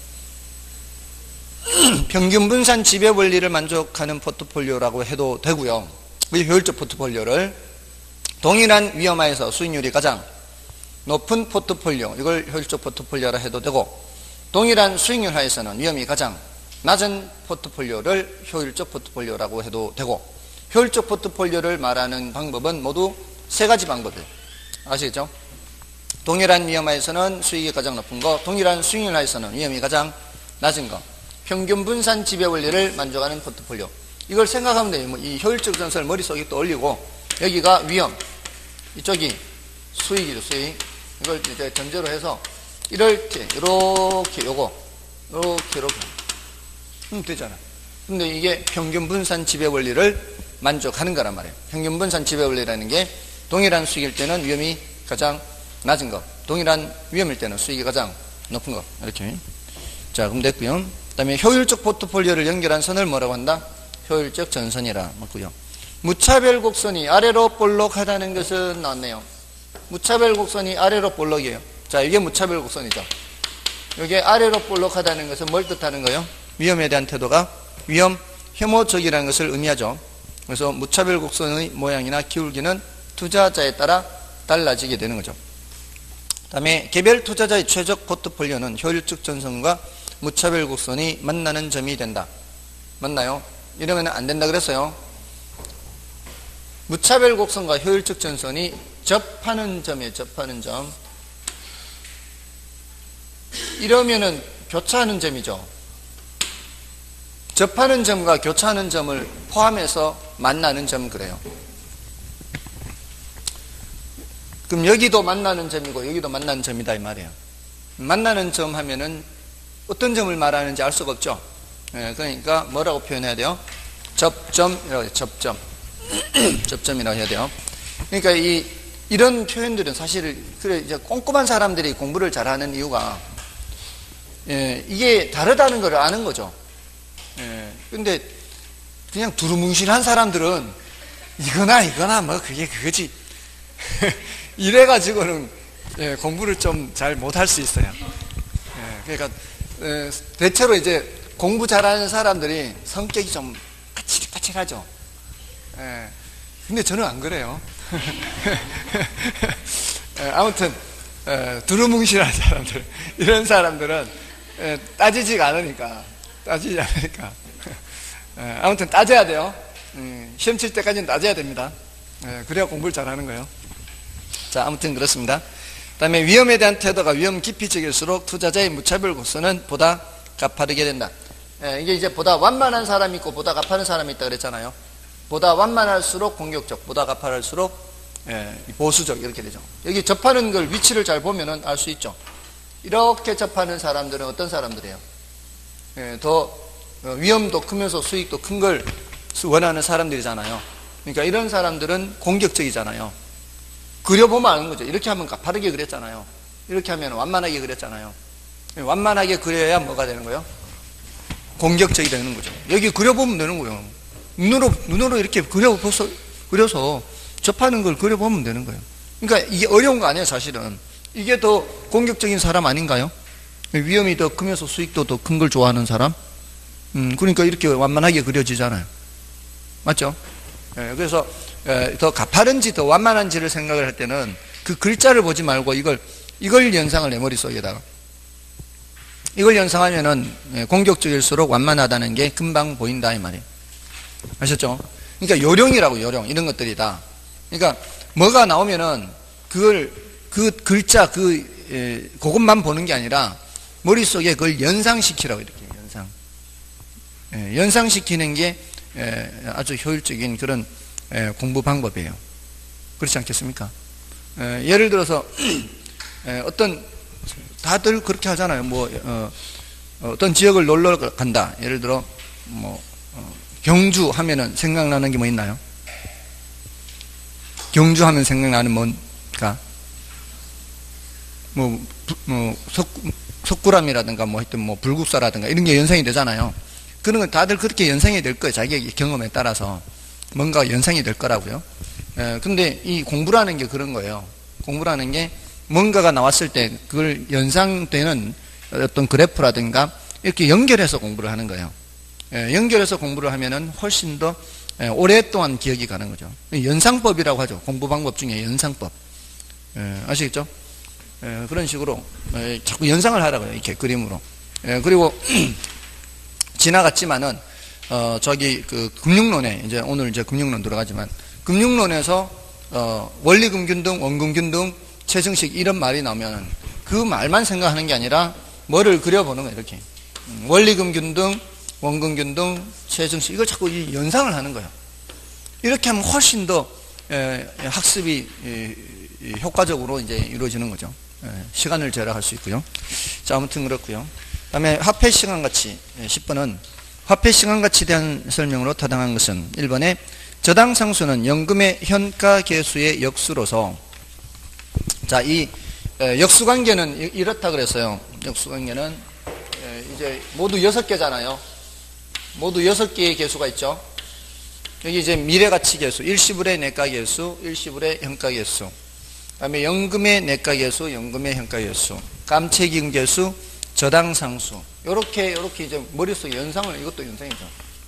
Speaker 1: 평균 분산 지배 원리를 만족하는 포트폴리오라고 해도 되고요. 효율적 포트폴리오를 동일한 위험하에서 수익률이 가장 높은 포트폴리오, 이걸 효율적 포트폴리오라 해도 되고, 동일한 수익률 하에서는 위험이 가장 낮은 포트폴리오를 효율적 포트폴리오라고 해도 되고, 효율적 포트폴리오를 말하는 방법은 모두 세 가지 방법이에요. 아시겠죠? 동일한 위험 하에서는 수익이 가장 높은 거, 동일한 수익률 하에서는 위험이 가장 낮은 거, 평균 분산 지배 원리를 만족하는 포트폴리오. 이걸 생각하면 돼요. 이 효율적 전선을 머릿속에 또 올리고, 여기가 위험, 이쪽이 수익이죠, 수익. 이걸 이제 전제로 해서 이렇게, 이렇게, 요거, 이렇게, 이렇게 하면 되잖아. 근데 이게 평균 분산 지배 원리를 만족하는 거란 말이에요. 평균 분산 지배 원리라는 게 동일한 수익일 때는 위험이 가장 낮은 거, 동일한 위험일 때는 수익이 가장 높은 거. 이렇게. 자, 그럼 됐고요. 그 다음에 효율적 포트폴리오를 연결한 선을 뭐라고 한다? 효율적 전선이라 맞고요. 무차별 곡선이 아래로 볼록하다는 것은 나왔네요. 무차별 곡선이 아래로 볼록이에요. 자, 이게 무차별 곡선이죠. 이게 아래로 볼록하다는 것은 뭘 뜻하는 거예요? 위험에 대한 태도가 위험 혐오적이라는 것을 의미하죠. 그래서 무차별 곡선의 모양이나 기울기는 투자자에 따라 달라지게 되는 거죠. 그 다음에 개별 투자자의 최적 포트폴리오는 효율적 전선과 무차별 곡선이 만나는 점이 된다. 맞나요? 이러면 안 된다 그랬어요. 무차별 곡선과 효율적 전선이 접하는 점이에요. 접하는 점. 이러면은 교차하는 점이죠. 접하는 점과 교차하는 점을 포함해서 만나는 점 그래요. 그럼 여기도 만나는 점이고 여기도 만나는 점이다 이 말이에요. 만나는 점 하면은 어떤 점을 말하는지 알 수가 없죠. 예, 그러니까 뭐라고 표현해야 돼요? 접점이라고 해요. 접점. 접점이라고 해야 돼요. 그러니까 이 이런 표현들은 사실 그래 이제 꼼꼼한 사람들이 공부를 잘하는 이유가 예, 이게 다르다는 걸 아는 거죠. 예, 근데 그냥 두루뭉실한 사람들은 이거나 이거나 뭐 그게 그거지 이래가지고는 예, 공부를 좀 잘 못할 수 있어요. 예, 그러니까 예, 대체로 이제 공부 잘하는 사람들이 성격이 좀 까칠까칠하죠. 예, 근데 저는 안 그래요. 예, 아무튼 예, 두루뭉실한 사람들 이런 사람들은 예, 따지지가 않으니까 따지지 않으니까 예, 아무튼 따져야 돼요. 음, 시험 칠 때까지는 따져야 됩니다. 예, 그래야 공부를 잘하는 거예요. 자, 아무튼 그렇습니다. 그 다음에 위험에 대한 태도가 위험 깊이적일수록 투자자의 무차별 곡선은 보다 가파르게 된다. 예, 이게 이제 보다 완만한 사람이 있고 보다 가파른 사람이 있다 그랬잖아요. 보다 완만할수록 공격적, 보다 가파를수록 예, 보수적 이렇게 되죠. 여기 접하는 걸 위치를 잘 보면은 알 수 있죠. 이렇게 접하는 사람들은 어떤 사람들이에요? 예, 더 위험도 크면서 수익도 큰 걸 원하는 사람들이잖아요. 그러니까 이런 사람들은 공격적이잖아요. 그려보면 아는 거죠. 이렇게 하면 가파르게 그렸잖아요. 이렇게 하면 완만하게 그렸잖아요. 완만하게 그려야 뭐가 되는 거예요? 공격적이 되는 거죠. 여기 그려보면 되는 거예요. 눈으로, 눈으로 이렇게 그려서, 그려서 접하는 걸 그려보면 되는 거예요. 그러니까 이게 어려운 거 아니에요, 사실은. 이게 더 공격적인 사람 아닌가요? 위험이 더 크면서 수익도 더 큰 걸 좋아하는 사람? 음, 그러니까 이렇게 완만하게 그려지잖아요. 맞죠? 예, 그래서 예, 더 가파른지 더 완만한지를 생각을 할 때는 그 글자를 보지 말고 이걸, 이걸 연상을 내 머릿속에다가. 이걸 연상하면은 공격적일수록 완만하다는 게 금방 보인다 이 말이에요. 아셨죠? 그러니까 요령이라고, 요령. 이런 것들이다. 그러니까 뭐가 나오면은 그걸 그 글자 그 에, 그것만 보는 게 아니라 머릿속에 그걸 연상시키라고 이렇게 연상. 에, 연상시키는 게 에, 아주 효율적인 그런 에, 공부 방법이에요. 그렇지 않겠습니까? 에, 예를 들어서 에, 어떤 다들 그렇게 하잖아요. 뭐 어, 어떤 지역을 놀러 간다. 예를 들어 뭐 어, 경주 하면은 생각나는 게 뭐 있나요? 경주 하면 생각나는 뭔가 뭐, 뭐 석, 석굴암이라든가 뭐 하여튼 뭐 불국사라든가 이런 게 연상이 되잖아요. 그런 건 다들 그렇게 연상이 될 거예요. 자기의 경험에 따라서 뭔가 연상이 될 거라고요. 에, 근데 이 공부라는 게 그런 거예요. 공부라는 게 뭔가가 나왔을 때 그걸 연상되는 어떤 그래프라든가 이렇게 연결해서 공부를 하는 거예요. 에, 연결해서 공부를 하면은 훨씬 더 에, 오랫동안 기억이 가는 거죠. 연상법이라고 하죠. 공부 방법 중에 연상법. 에, 아시겠죠? 에, 그런 식으로 에, 자꾸 연상을 하라고요. 이렇게 그림으로. 에, 그리고 지나갔지만은 어, 저기 그 금융론에 이제 오늘 이제 금융론 들어가지만 금융론에서 어, 원리금균등, 원금균등, 최승식 이런 말이 나오면 그 말만 생각하는 게 아니라 뭐를 그려보는 거예요. 이렇게 음, 원리금균등, 원금균등, 최승식 이걸 자꾸 이 연상을 하는 거예요. 이렇게 하면 훨씬 더 에, 학습이 에, 효과적으로 이제 이루어지는 거죠. 에, 시간을 절약할 수 있고요. 자, 아무튼 그렇고요. 그다음에 화폐 시간가치 십 번은 화폐 시간가치에 대한 설명으로 타당한 것은 일 번에 저당상수는 연금의 현가계수의 역수로서 자, 이 역수관계는 이렇다 그랬어요. 역수관계는 이제 모두 여섯 개잖아요. 모두 여섯 개의 계수가 있죠. 여기 이제 미래가치계수, 일시불의 내가계수, 일시불의 현가계수, 그 다음에 연금의 내가계수, 연금의 현가계수, 감채기금계수, 저당상수. 요렇게, 요렇게 이제 머릿속에 연상을, 이것도 연상이죠.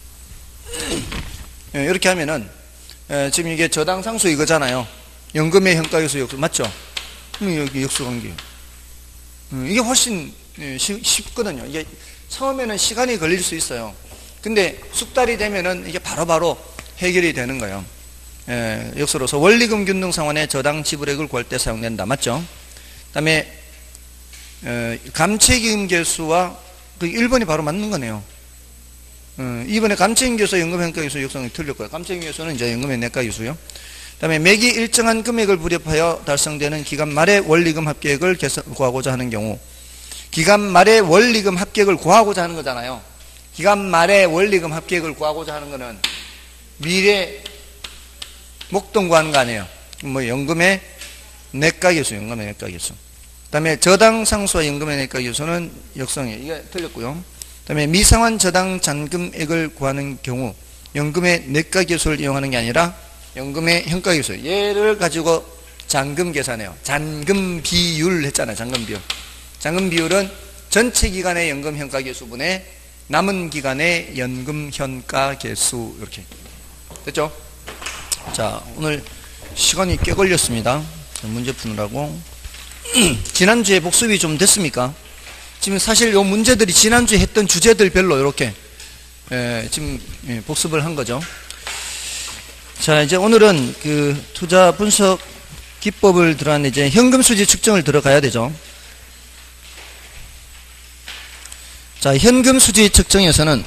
Speaker 1: 이렇게 하면은, 지금 이게 저당상수 이거잖아요. 연금의 현가계수 역수, 맞죠? 여기 역수관계예요. 이게 훨씬 쉽거든요. 이게 처음에는 시간이 걸릴 수 있어요. 근데 숙달이 되면은 이게 바로바로 해결이 되는 거예요. 예, 역수로서 원리금 균등 상환에 저당 지불액을 구할 때 사용된다. 맞죠? 그 다음에 에, 감채기금 계수와 그 일 번이 바로 맞는 거네요. 어, 이 번에 감채기금 계수, 연금현가 계수 역성이 틀렸고요. 감채기금 계수는 이제 연금의 내가 계수요. 그 다음에 매기 일정한 금액을 불입하여 달성되는 기간 말에 원리금 합계액을 구하고자 하는 경우, 기간 말에 원리금 합계액을 구하고자 하는 거잖아요. 기간 말에 원리금 합계액을 구하고자 하는 거는 미래 목돈 구하는 거 아니에요. 뭐 연금의 내가계수, 연금의 내가계수. 그 다음에 저당상수와 연금의 내가계수는 역성이에요. 이게 틀렸고요. 그 다음에 미상환 저당 잔금액을 구하는 경우 연금의 내가계수를 이용하는 게 아니라 연금의 현가계수. 얘를 가지고 잔금 계산해요. 잔금 비율 했잖아요. 잔금 비율. 잔금 비율은 전체 기간의 연금 현가계수분의 남은 기간의 연금 현가계수. 이렇게 됐죠? 자, 오늘 시간이 꽤 걸렸습니다. 문제 푸느라고. 지난주에 복습이 좀 됐습니까? 지금 사실 요 문제들이 지난주에 했던 주제들별로 이렇게 에, 지금 예, 복습을 한 거죠. 자, 이제 오늘은 그 투자 분석 기법을 들어간 이제 현금 수지 측정을 들어가야 되죠. 자, 현금 수지 측정에서는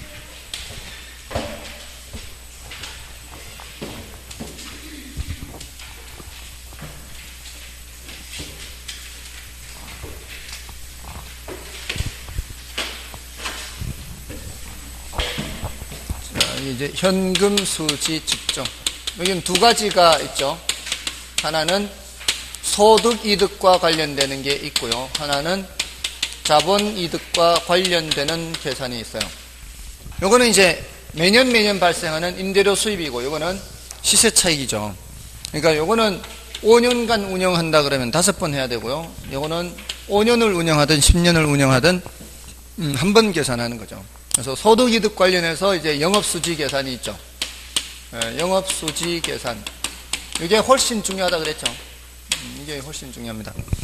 Speaker 1: 이제 현금 수지 측정. 여기는 두 가지가 있죠. 하나는 소득 이득과 관련되는 게 있고요. 하나는 자본 이득과 관련되는 계산이 있어요. 요거는 이제 매년 매년 발생하는 임대료 수입이고, 요거는 시세 차익이죠. 그러니까 요거는 오 년간 운영한다 그러면 다섯 번 해야 되고요. 요거는 오 년을 운영하든 십 년을 운영하든 음, 한 번 계산하는 거죠. 그래서 소득이득 관련해서 이제 영업수지 계산이 있죠. 예, 영업수지 계산. 이게 훨씬 중요하다 그랬죠. 음, 이게 훨씬 중요합니다.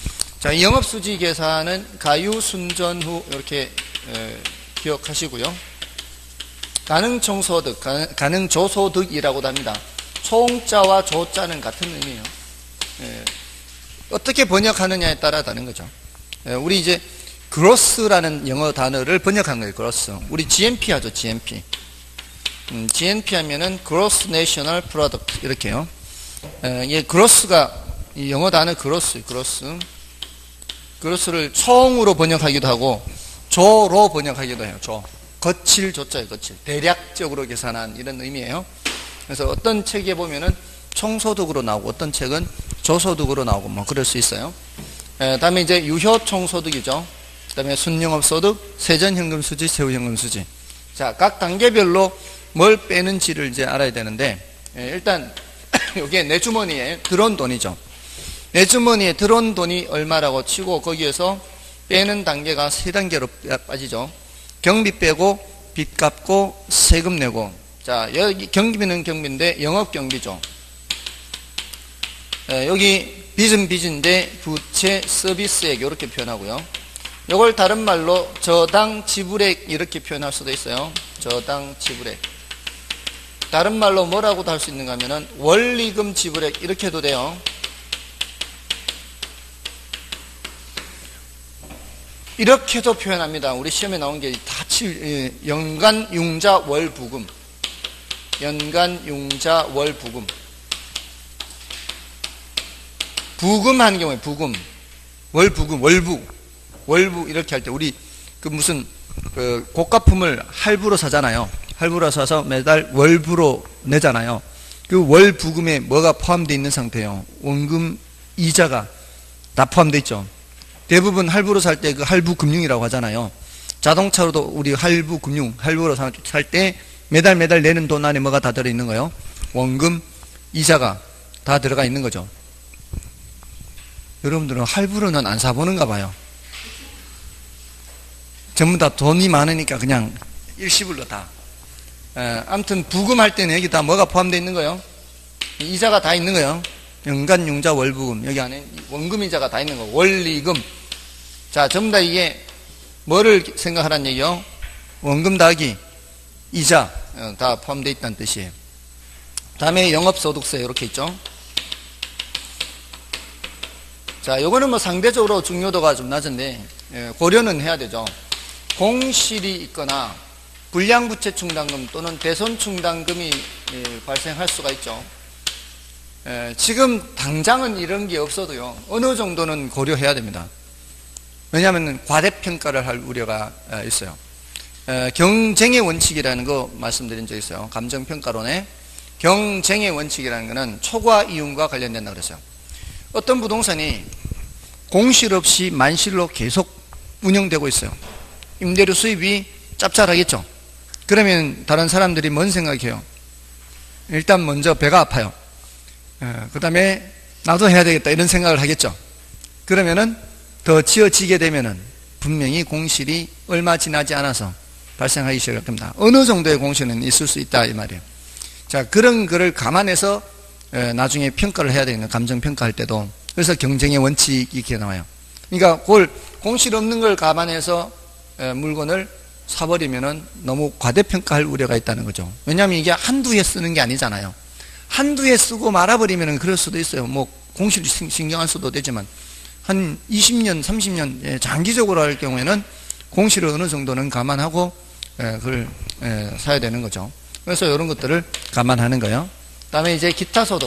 Speaker 1: 자, 영업수지 계산은 가유, 순전 후 이렇게 에, 기억하시고요. 가능총소득, 가능조소득이라고도 합니다. 총자와 조자는 같은 의미예요. 에, 어떻게 번역하느냐에 따라 다른 거죠. 에, 우리 이제 gross라는 영어 단어를 번역한 거예요. gross. 우리 지엔피 하죠. 지엔피. 음, 지엔피 하면은 gross national product 이렇게요. 에, 이 gross가 이 영어 단어 gross, gross. gross를 총으로 번역하기도 하고 조로 번역하기도 해요. 조. 거칠 조자예요. 거칠. 대략적으로 계산한 이런 의미예요. 그래서 어떤 책에 보면은 총소득으로 나오고 어떤 책은 조소득으로 나오고 뭐 그럴 수 있어요. 에, 다음에 이제 유효 총소득이죠. 그다음에 순영업소득, 세전현금수지, 세후현금수지. 자, 각 단계별로 뭘 빼는지를 이제 알아야 되는데 에, 일단 이게 내 주머니에 들어온 돈이죠. 내 주머니에 들어온 돈이 얼마라고 치고 거기에서 빼는 단계가 세 단계로 빠지죠. 경비 빼고 빚 갚고 세금 내고. 자, 여기 경비는 경비인데 영업 경비죠. 에, 여기 빚은 빚인데 부채 서비스액 이렇게 표현하고요. 이걸 다른 말로 저당 지불액 이렇게 표현할 수도 있어요. 저당 지불액. 다른 말로 뭐라고도 할 수 있는가 하면은 원리금 지불액 이렇게 해도 돼요. 이렇게도 표현합니다. 우리 시험에 나온 게 다 연간 융자 월 부금. 연간 융자 월 부금. 부금하는 경우에 부금. 월 부금, 월부. 월부 이렇게 할 때 우리 그 무슨 그 고가품을 할부로 사잖아요. 할부로 사서 매달 월부로 내잖아요. 그 월 부금에 뭐가 포함되어 있는 상태예요. 원금 이자가 다 포함되어 있죠. 대부분 할부로 살 때 그 할부 금융이라고 하잖아요. 자동차로도 우리 할부 금융, 할부로 살 때 매달 매달 내는 돈 안에 뭐가 다 들어있는 거예요? 원금 이자가 다 들어가 있는 거죠. 여러분들은 할부로는 안 사보는가 봐요. 전부 다 돈이 많으니까 그냥 일시불로 다. 에, 아무튼 부금할 때는 여기 다 뭐가 포함되어 있는 거예요? 이자가 다 있는 거예요. 연간 융자 월부금. 여기 안에 원금 이자가 다 있는 거. 원리금. 자, 전부 다 이게 뭐를 생각하라는 얘기요? 원금 더하기 이자 어, 다 포함되어 있다는 뜻이에요. 다음에 영업소득세 이렇게 있죠. 자, 요거는 뭐 상대적으로 중요도가 좀 낮은데 예, 고려는 해야 되죠. 공실이 있거나 불량부채 충당금 또는 대손 충당금이 예, 발생할 수가 있죠. 예, 지금 당장은 이런 게 없어도요. 어느 정도는 고려해야 됩니다. 왜냐하면 과대평가를 할 우려가 있어요. 예, 경쟁의 원칙이라는 거 말씀드린 적 있어요. 감정평가론에 경쟁의 원칙이라는 것은 초과 이윤과 관련된다 그랬어요. 어떤 부동산이 공실 없이 만실로 계속 운영되고 있어요. 임대료 수입이 짭짤하겠죠. 그러면 다른 사람들이 뭔 생각해요? 일단 먼저 배가 아파요. 그 다음에 나도 해야 되겠다 이런 생각을 하겠죠. 그러면은 더 지어지게 되면은 분명히 공실이 얼마 지나지 않아서 발생하기 시작할 겁니다. 어느 정도의 공실은 있을 수 있다 이 말이에요. 자, 그런 거를 감안해서 나중에 평가를 해야 되겠네요. 감정평가할 때도. 그래서 경쟁의 원칙이 이렇게 나와요. 그러니까 그걸 공실 없는 걸 감안해서 물건을 사버리면은 너무 과대평가할 우려가 있다는 거죠. 왜냐하면 이게 한두 해 쓰는 게 아니잖아요. 한두 해 쓰고 말아버리면은 그럴 수도 있어요. 뭐 공실 신경 안 써도 되지만 한 이십 년, 삼십 년 장기적으로 할 경우에는 공실을 어느 정도는 감안하고 그걸 사야 되는 거죠. 그래서 이런 것들을 감안하는 거예요. 다음에 이제 기타 소득.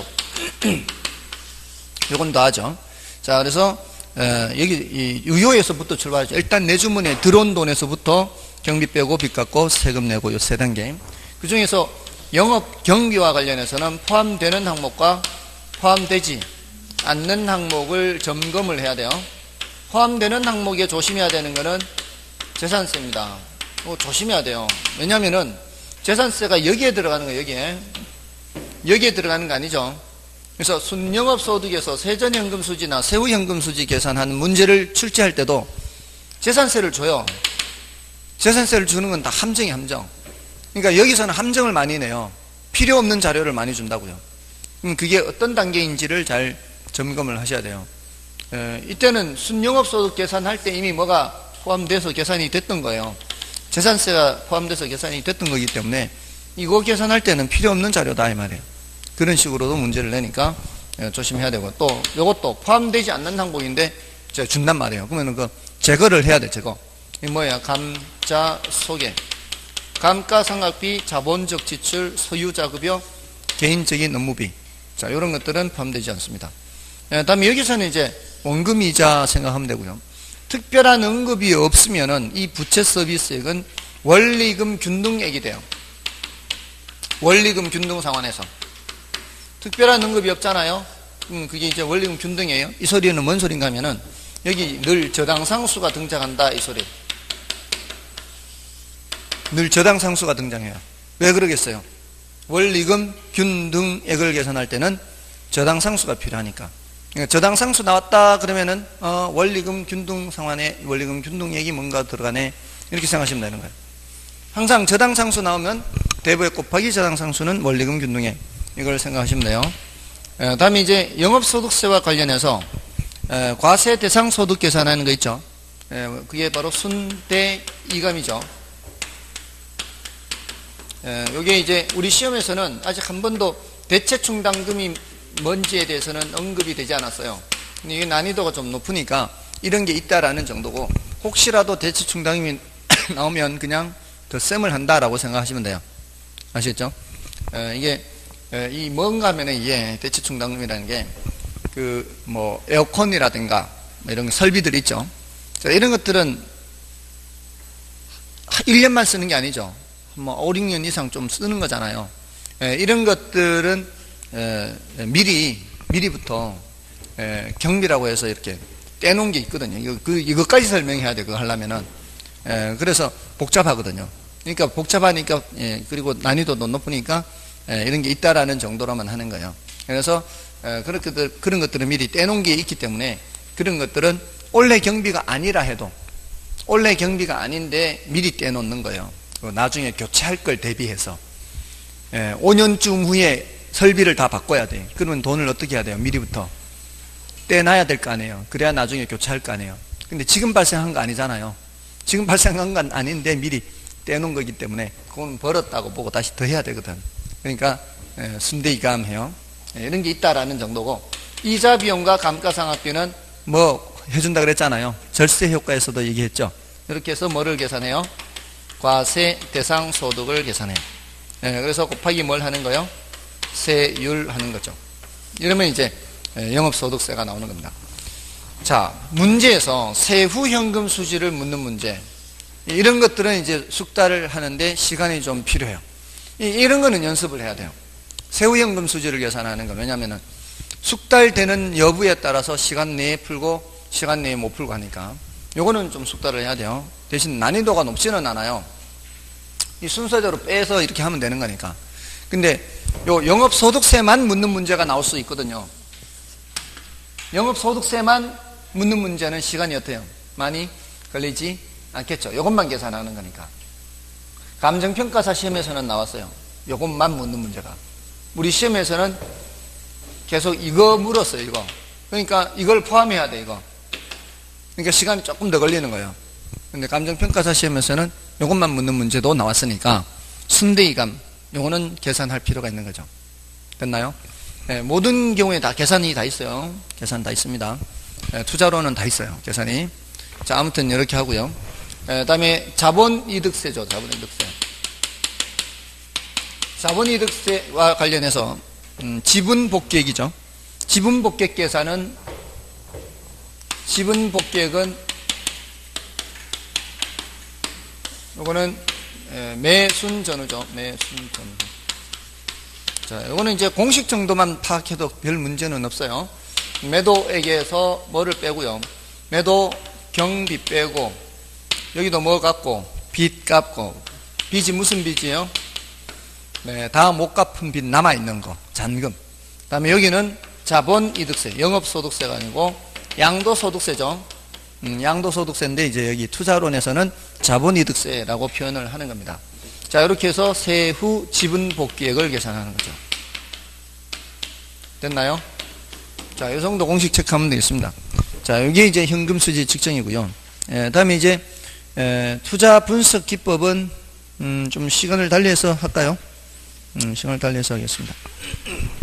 Speaker 1: 요건 더 하죠. 자, 그래서 여기 이 유효에서부터 출발하죠. 일단 내 주머니에 들어온 돈에서부터 경비 빼고 빚 갚고 세금 내고 요 세 단계. 그 중에서 영업 경비와 관련해서는 포함되는 항목과 포함되지 않는 항목을 점검을 해야 돼요. 포함되는 항목에 조심해야 되는 것은 재산세입니다. 뭐 조심해야 돼요. 왜냐하면은 재산세가 여기에 들어가는 거예요. 여기에 여기에 들어가는 거 아니죠. 그래서 순영업소득에서 세전현금수지나 세후현금수지 계산하는 문제를 출제할 때도 재산세를 줘요. 재산세를 주는 건 다 함정이 함정. 그러니까 여기서는 함정을 많이 내요. 필요 없는 자료를 많이 준다고요. 그럼 그게 어떤 단계인지를 잘 점검을 하셔야 돼요. 에, 이때는 순영업소득 계산할 때 이미 뭐가 포함돼서 계산이 됐던 거예요. 재산세가 포함돼서 계산이 됐던 거기 때문에 이거 계산할 때는 필요 없는 자료다 이 말이에요. 그런 식으로도 문제를 내니까 에, 조심해야 되고, 또 이것도 포함되지 않는 항목인데 제가 준단 말이에요. 그러면 그 제거를 해야 돼. 제거. 이 뭐야? 감자 소개, 감가상각비, 자본적 지출, 소유자급여, 개인적인 업무비. 자, 이런 것들은 포함되지 않습니다. 예, 다음에 여기서는 이제 원금이자 생각하면 되고요. 특별한 언급이 없으면은 이 부채 서비스액은 원리금 균등액이 돼요. 원리금 균등 상환에서. 특별한 언급이 없잖아요. 음, 그게 이제 원리금 균등이에요. 이 소리는 뭔 소린가 하면은 여기 늘 저당상수가 등장한다 이 소리. 늘 저당상수가 등장해요. 왜 그러겠어요? 원리금 균등액을 계산할 때는 저당상수가 필요하니까. 그러니까 저당상수 나왔다 그러면은 어, 원리금 균등 상환에 원리금 균등액이 뭔가 들어가네 이렇게 생각하시면 되는 거예요. 항상 저당상수 나오면 대부액 곱하기 저당상수는 원리금 균등액, 이걸 생각하시면 돼요. 에, 다음에 이제 영업소득세와 관련해서 에, 과세 대상 소득 계산하는 거 있죠. 에, 그게 바로 순대이감이죠. 에, 요게 이제 우리 시험에서는 아직 한 번도 대체충당금이 뭔지에 대해서는 언급이 되지 않았어요. 근데 이게 난이도가 좀 높으니까 이런 게 있다라는 정도고, 혹시라도 대체충당금이 나오면 그냥 더 쌤을 한다라고 생각하시면 돼요. 아시겠죠? 에, 이게 에, 이 뭔가 하면은 이게 대체충당금이라는 게 그 뭐 에어컨이라든가 뭐 이런 설비들 있죠. 자, 이런 것들은 일 년만 쓰는 게 아니죠. 뭐 오, 육 년 이상 좀 쓰는 거잖아요. 에, 이런 것들은 에, 미리 미리부터 에, 경비라고 해서 이렇게 떼놓은 게 있거든요. 이거, 그, 이것까지 설명해야 돼. 그거 하려면은. 에, 그래서 복잡하거든요. 그러니까 복잡하니까, 예, 그리고 난이도도 높으니까 에, 이런 게 있다라는 정도로만 하는 거예요. 그래서 에, 그렇게 그런 것들은 미리 떼놓은 게 있기 때문에 그런 것들은 원래 경비가 아니라 해도 원래 경비가 아닌데 미리 떼놓는 거예요. 나중에 교체할 걸 대비해서 에, 오 년쯤 후에 설비를 다 바꿔야 돼. 그러면 돈을 어떻게 해야 돼요? 미리부터 떼놔야 될 거 아니에요. 그래야 나중에 교체할 거 아니에요. 근데 지금 발생한 거 아니잖아요. 지금 발생한 건 아닌데 미리 떼놓은 거기 때문에 그건 벌었다고 보고 다시 더 해야 되거든. 그러니까 순대이감해요. 이런 게 있다라는 정도고, 이자 비용과 감가상각비는 뭐 해준다 그랬잖아요. 절세 효과에서도 얘기했죠. 이렇게 해서 뭐를 계산해요? 과세 대상 소득을 계산해요. 그래서 곱하기 뭘 하는 거요? 세율 하는 거죠. 이러면 이제 영업소득세가 나오는 겁니다. 자, 문제에서 세후 현금 수지를 묻는 문제, 이런 것들은 이제 숙달을 하는데 시간이 좀 필요해요. 이런 거는 연습을 해야 돼요. 세후 현금 수지를 계산하는 거. 왜냐하면 숙달되는 여부에 따라서 시간 내에 풀고 시간 내에 못 풀고 하니까 요거는 좀 숙달을 해야 돼요. 대신 난이도가 높지는 않아요. 이 순서대로 빼서 이렇게 하면 되는 거니까. 근데 요 영업소득세만 묻는 문제가 나올 수 있거든요. 영업소득세만 묻는 문제는 시간이 어때요? 많이 걸리지 않겠죠. 요것만 계산하는 거니까. 감정평가사 시험에서는 나왔어요. 요것만 묻는 문제가. 우리 시험에서는 계속 이거 물었어요. 이거. 그러니까 이걸 포함해야 돼. 이거. 그러니까 시간이 조금 더 걸리는 거예요. 근데 감정평가사 시험에서는 요것만 묻는 문제도 나왔으니까 순대이감, 요거는 계산할 필요가 있는 거죠. 됐나요? 네, 모든 경우에 다 계산이 다 있어요. 계산 다 있습니다. 네, 투자로는 다 있어요. 계산이. 자, 아무튼 이렇게 하고요. 네, 다음에 자본이득세죠. 자본이득세. 자본이득세와 관련해서 음, 지분복객이죠. 지분복객 계산은 지분복객은 요거는 매순전후죠. 매순전후. 자, 요거는 이제 공식 정도만 파악해도 별 문제는 없어요. 매도액에서 뭐를 빼고요. 매도 경비 빼고, 여기도 뭐 갚고, 빚 갚고. 빚이 무슨 빚이에요? 네, 다 못 갚은 빚 남아있는 거, 잔금. 그 다음에 여기는 자본이득세, 영업소득세가 아니고 양도소득세죠. 음, 양도소득세인데 이제 여기 투자론에서는 자본이득세라고 표현을 하는 겁니다. 자, 이렇게 해서 세후 지분복귀액을 계산하는 거죠. 됐나요? 자, 이 정도 공식 체크하면 되겠습니다. 자, 이게 이제 현금 수지 측정이고요. 예, 다음에 이제 에, 투자 분석 기법은 음, 좀 시간을 달리해서 할까요? 음, 시간을 달리해서 하겠습니다.